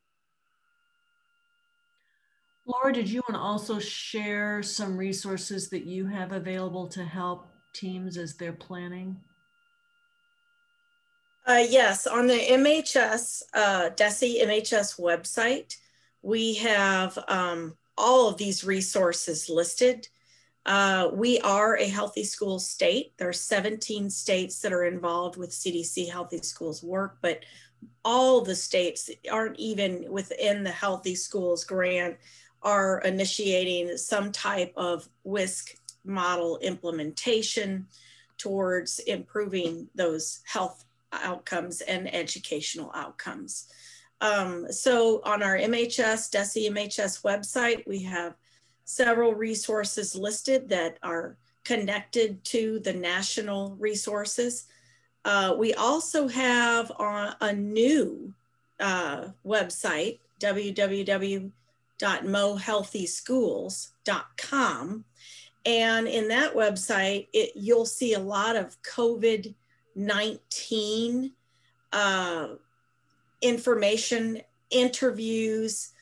Laura, did you want to also share some resources that you have available to help teams as they're planning? Yes, on the MHS, DESE MHS website, we have all of these resources listed. We are a healthy schools state. There are 17 states that are involved with CDC Healthy Schools work, but all the states aren't even within the Healthy Schools grant are initiating some type of WISC model implementation towards improving those health outcomes and educational outcomes. So on our MHS, DESE MHS website, we have several resources listed that are connected to the national resources. We also have a new website, www.mohealthyschools.com. And in that website, you'll see a lot of COVID-19 information, interviews,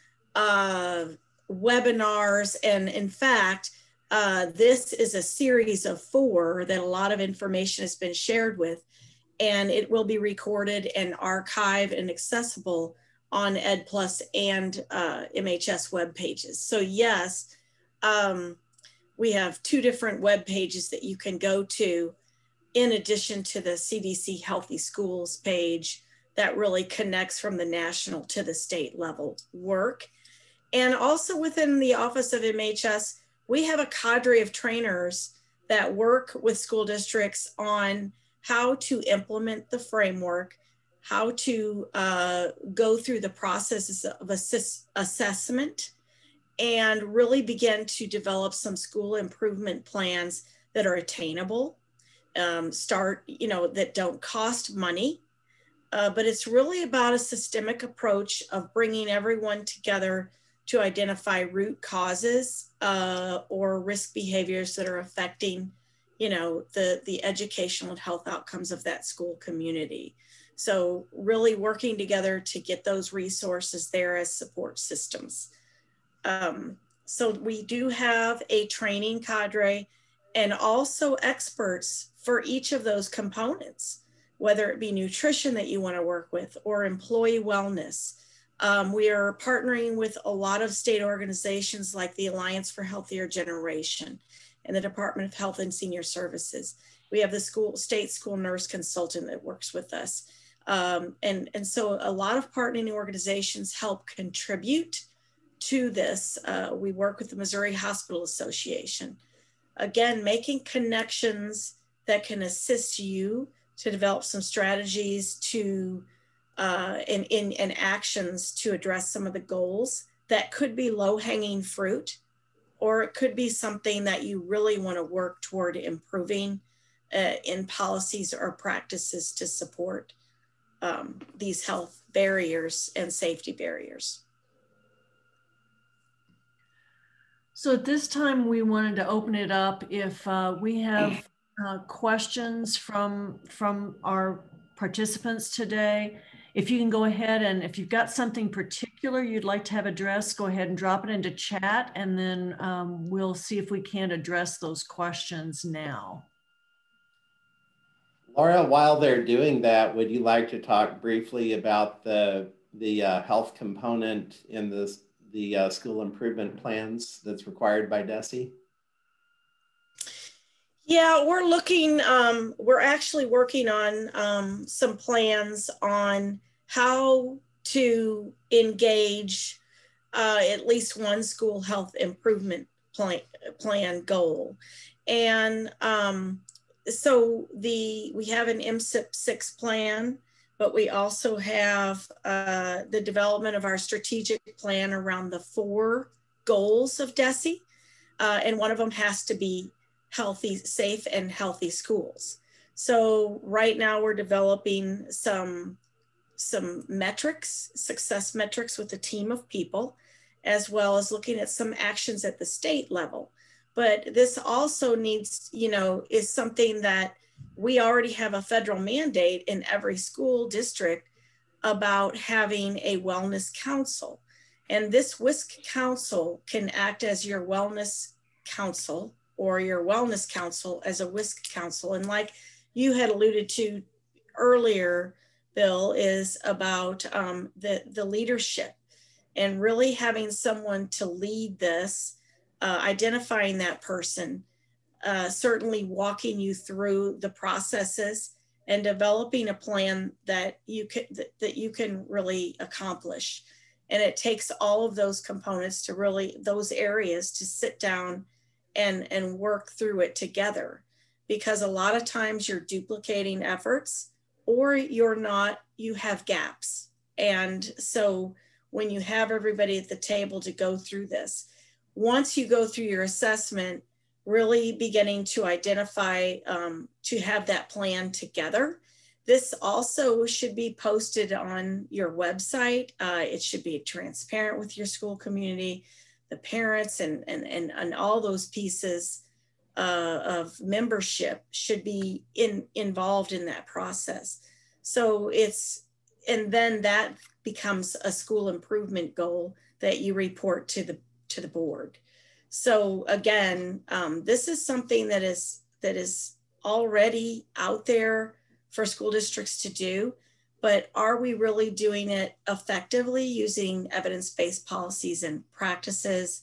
webinars, and in fact, this is a series of 4 that a lot of information has been shared with, and it will be recorded and archived and accessible on EdPlus and MHS web pages. So yes, we have 2 different web pages that you can go to in addition to the CDC Healthy Schools page that really connects from the national to the state level work. And also within the Office of MHS, we have a cadre of trainers that work with school districts on how to implement the framework, how to go through the processes of assessment, and really begin to develop some school improvement plans that are attainable, that don't cost money. But it's really about a systemic approach of bringing everyone together to identify root causes or risk behaviors that are affecting, the educational and health outcomes of that school community. So really working together to get those resources there as support systems. So we do have a training cadre and also experts for each of those components, whether it be nutrition that you want to work with or employee wellness. We are partnering with a lot of state organizations like the Alliance for Healthier Generation and the Department of Health and Senior Services. We have the state school nurse consultant that works with us. And so a lot of partnering organizations help contribute to this. We work with the Missouri Hospital Association. Again, making connections that can assist you to develop some strategies to and actions to address some of the goals that could be low-hanging fruit, or it could be something that you really want to work toward improving in policies or practices to support these health barriers and safety barriers. So at this time, we wanted to open it up. If we have questions from our participants today, if you can go ahead and if you've got something particular you'd like to have addressed, go ahead and drop it into chat, and then we'll see if we can address those questions now. Laura, while they're doing that, would you like to talk briefly about the health component in the school improvement plans that's required by DESE? Yeah, we're looking, we're actually working on some plans on how to engage at least one school health improvement plan goal. And so we have an MSIP 6 plan, but we also have the development of our strategic plan around the 4 goals of DESE. And one of them has to be healthy, safe and healthy schools. So right now we're developing some some metrics, success metrics with a team of people, as well as looking at some actions at the state level. But this also needs, you know, is something that we already have a federal mandate in every school district about having a wellness council. And this WISC council can act as your wellness council or your wellness council as a WISC council. And like you had alluded to earlier, Bill, is about the leadership and really having someone to lead this, identifying that person, certainly walking you through the processes and developing a plan that you can really accomplish. And it takes all of those components to really, those areas to sit down and work through it together. Because a lot of times you're duplicating efforts or you're not, you have gaps. And so when you have everybody at the table to go through this, once you go through your assessment, really beginning to identify, to have that plan together. This also should be posted on your website. It should be transparent with your school community, the parents, and all those pieces of membership should be involved in that process. So it's, and then that becomes a school improvement goal that you report to the board. So again, this is something that is already out there for school districts to do, but are we really doing it effectively using evidence-based policies and practices,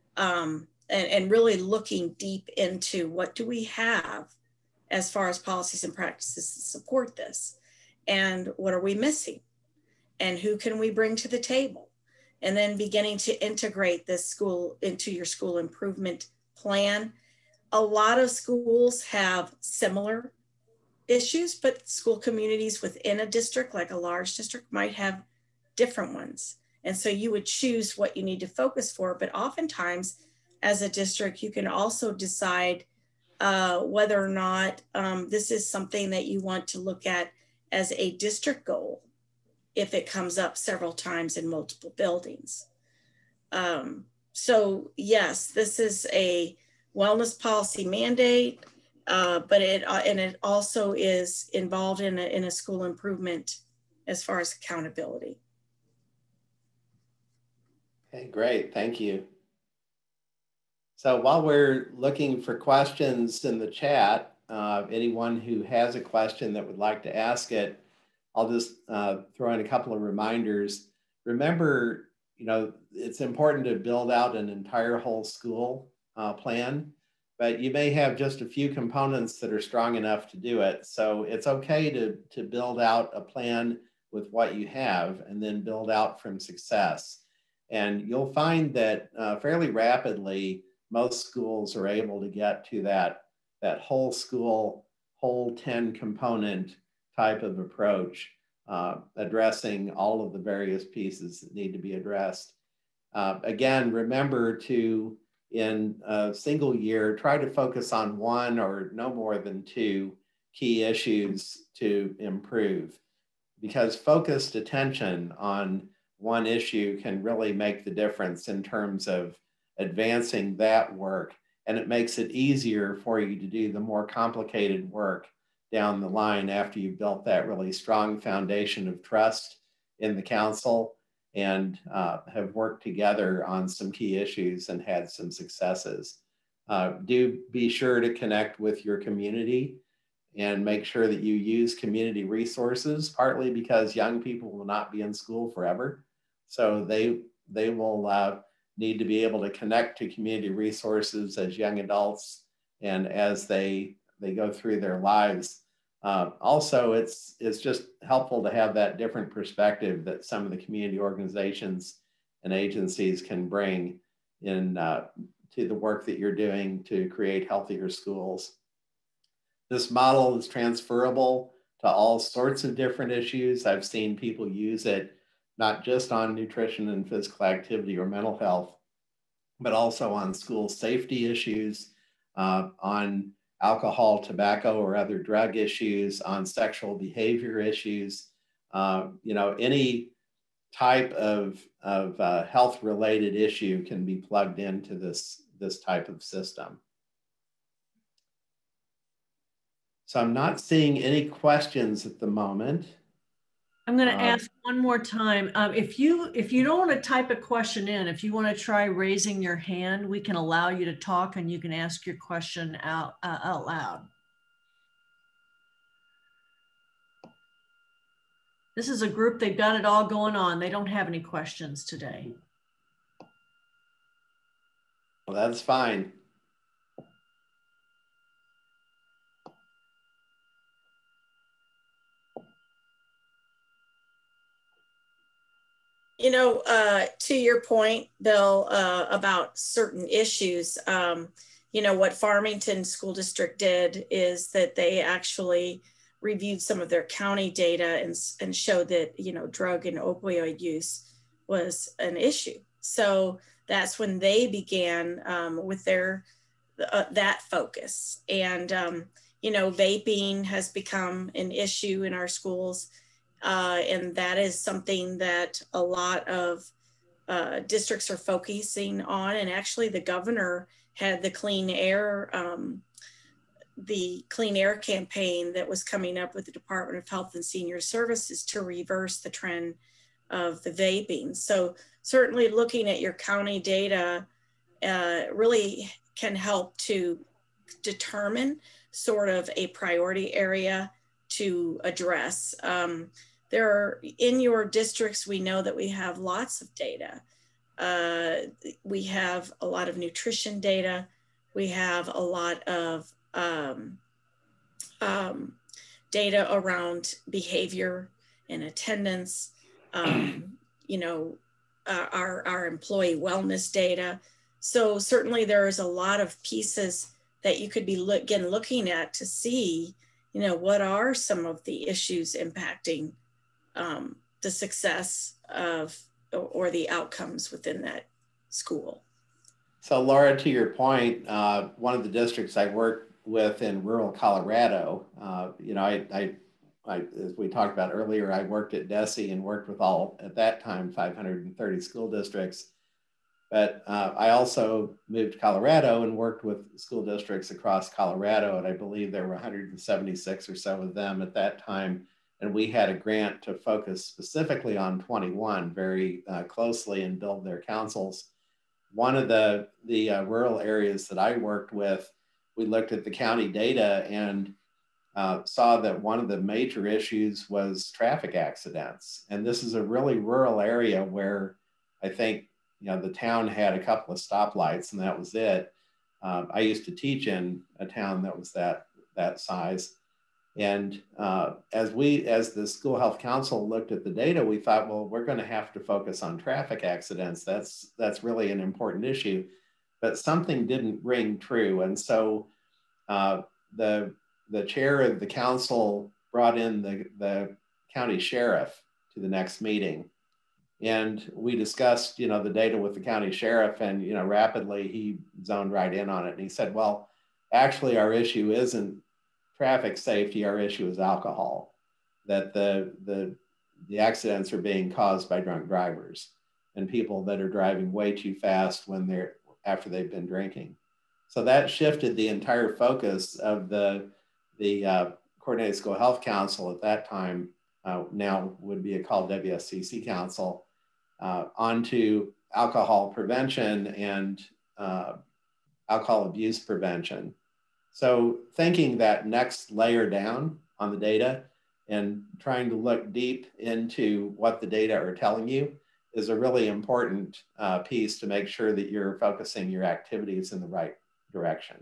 and really looking deep into what do we have as far as policies and practices to support this, and what are we missing, and who can we bring to the table? And then beginning to integrate this school into your school improvement plan. A lot of schools have similar issues, but school communities within a district, like a large district, might have different ones. And so you would choose what you need to focus for, but oftentimes as a district, you can also decide whether or not this is something that you want to look at as a district goal if it comes up several times in multiple buildings. So yes, this is a wellness policy mandate, but it also is involved in a school improvement as far as accountability. Okay, great, thank you. So while we're looking for questions in the chat, anyone who has a question that would like to ask it, I'll just throw in a couple of reminders. Remember, you know, it's important to build out an entire whole school plan, but you may have just a few components that are strong enough to do it. So it's okay to build out a plan with what you have and then build out from success. And you'll find that fairly rapidly, most schools are able to get to that whole school, whole 10 component type of approach, addressing all of the various pieces that need to be addressed. Again, remember to, in a single year, try to focus on one or no more than two key issues to improve, because focused attention on one issue can really make the difference in terms of advancing that work. And it makes it easier for you to do the more complicated work down the line after you've built that really strong foundation of trust in the council and have worked together on some key issues and had some successes. Do be sure to connect with your community and make sure that you use community resources, partly because young people will not be in school forever. So they will need to be able to connect to community resources as young adults and as they go through their lives. Also, it's just helpful to have that different perspective that some of the community organizations and agencies can bring in to the work that you're doing to create healthier schools. This model is transferable to all sorts of different issues. I've seen people use it not just on nutrition and physical activity or mental health, but also on school safety issues, on alcohol, tobacco, or other drug issues, on sexual behavior issues, any type of health related issue can be plugged into this type of system. So I'm not seeing any questions at the moment. I'm going to ask one more time. If you don't want to type a question in, if you want to try raising your hand, we can allow you to talk and you can ask your question out loud. This is a group, they've got it all going on. They don't have any questions today. Well, that's fine. To your point, Bill, about certain issues, what Farmington School District did is that they actually reviewed some of their county data and showed that, drug and opioid use was an issue. So that's when they began with that focus. And, vaping has become an issue in our schools. And that is something that a lot of districts are focusing on. And actually the governor had the clean air campaign that was coming up with the Department of Health and Senior Services to reverse the trend of the vaping. So certainly looking at your county data really can help to determine sort of a priority area to address. In your districts, we know that we have lots of data. We have a lot of nutrition data. We have a lot of data around behavior and attendance, our employee wellness data. So certainly there is a lot of pieces that you could be looking at to see, what are some of the issues impacting the success of or the outcomes within that school. So Laura, to your point, one of the districts I worked with in rural Colorado, as we talked about earlier, I worked at DESE and worked with all, at that time, 530 school districts. But I also moved to Colorado and worked with school districts across Colorado. And I believe there were 176 or so of them at that time. And we had a grant to focus specifically on 21 very closely and build their councils. One of the rural areas that I worked with, we looked at the county data and saw that one of the major issues was traffic accidents. And this is a really rural area where I think, the town had a couple of stoplights and that was it. I used to teach in a town that was that size. And as the School Health Council looked at the data, we thought, well, we're going to have to focus on traffic accidents. That's really an important issue, but something didn't ring true. And so the chair of the council brought in the county sheriff to the next meeting. And we discussed, the data with the county sheriff, and, rapidly he zoned right in on it. And he said, well, actually our issue isn't traffic safety, our issue is alcohol, that the accidents are being caused by drunk drivers and people that are driving way too fast after they've been drinking. So that shifted the entire focus of the Coordinated School Health Council at that time, now would be called WSCC Council, onto alcohol prevention and alcohol abuse prevention. So thinking that next layer down on the data and trying to look deep into what the data are telling you is a really important piece to make sure that you're focusing your activities in the right direction.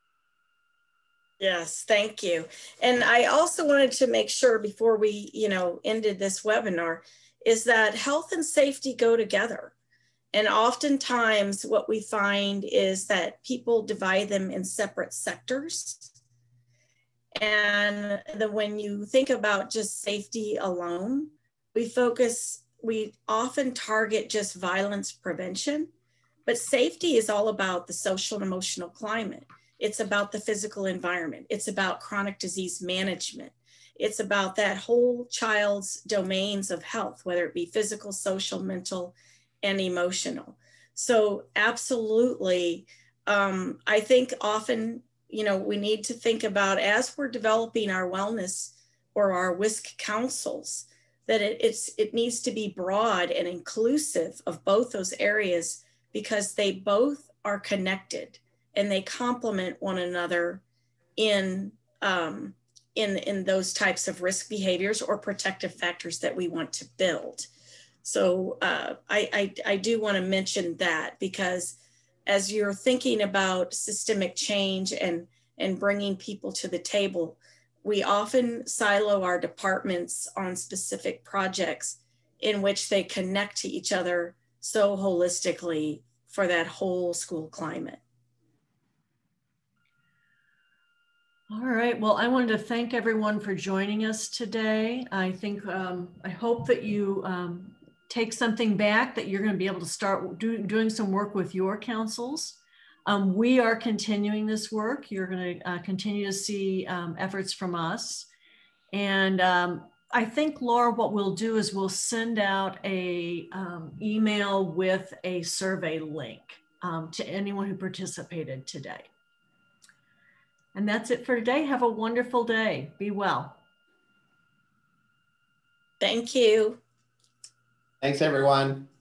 Yes, thank you. And I also wanted to make sure before we, ended this webinar, is that health and safety go together. And oftentimes what we find is that people divide them in separate sectors. And when you think about just safety alone, we often target just violence prevention, but safety is all about the social and emotional climate. It's about the physical environment. It's about chronic disease management. It's about that whole child's domains of health, whether it be physical, social, mental, and emotional. So absolutely, I think often, you know, we need to think about, as we're developing our wellness or our WISC councils, that it needs to be broad and inclusive of both those areas, because they both are connected and they complement one another in those types of risk behaviors or protective factors that we want to build. So I do want to mention that, because as you're thinking about systemic change and bringing people to the table, we often silo our departments on specific projects in which they connect to each other so holistically for that whole school climate. All right, well, I wanted to thank everyone for joining us today. I think, I hope that you take something back, that you're going to be able to start doing some work with your councils. We are continuing this work. You're going to continue to see efforts from us. And I think, Laura, what we'll do is we'll send out a email with a survey link to anyone who participated today. And that's it for today. Have a wonderful day. Be well. Thank you. Thanks, everyone.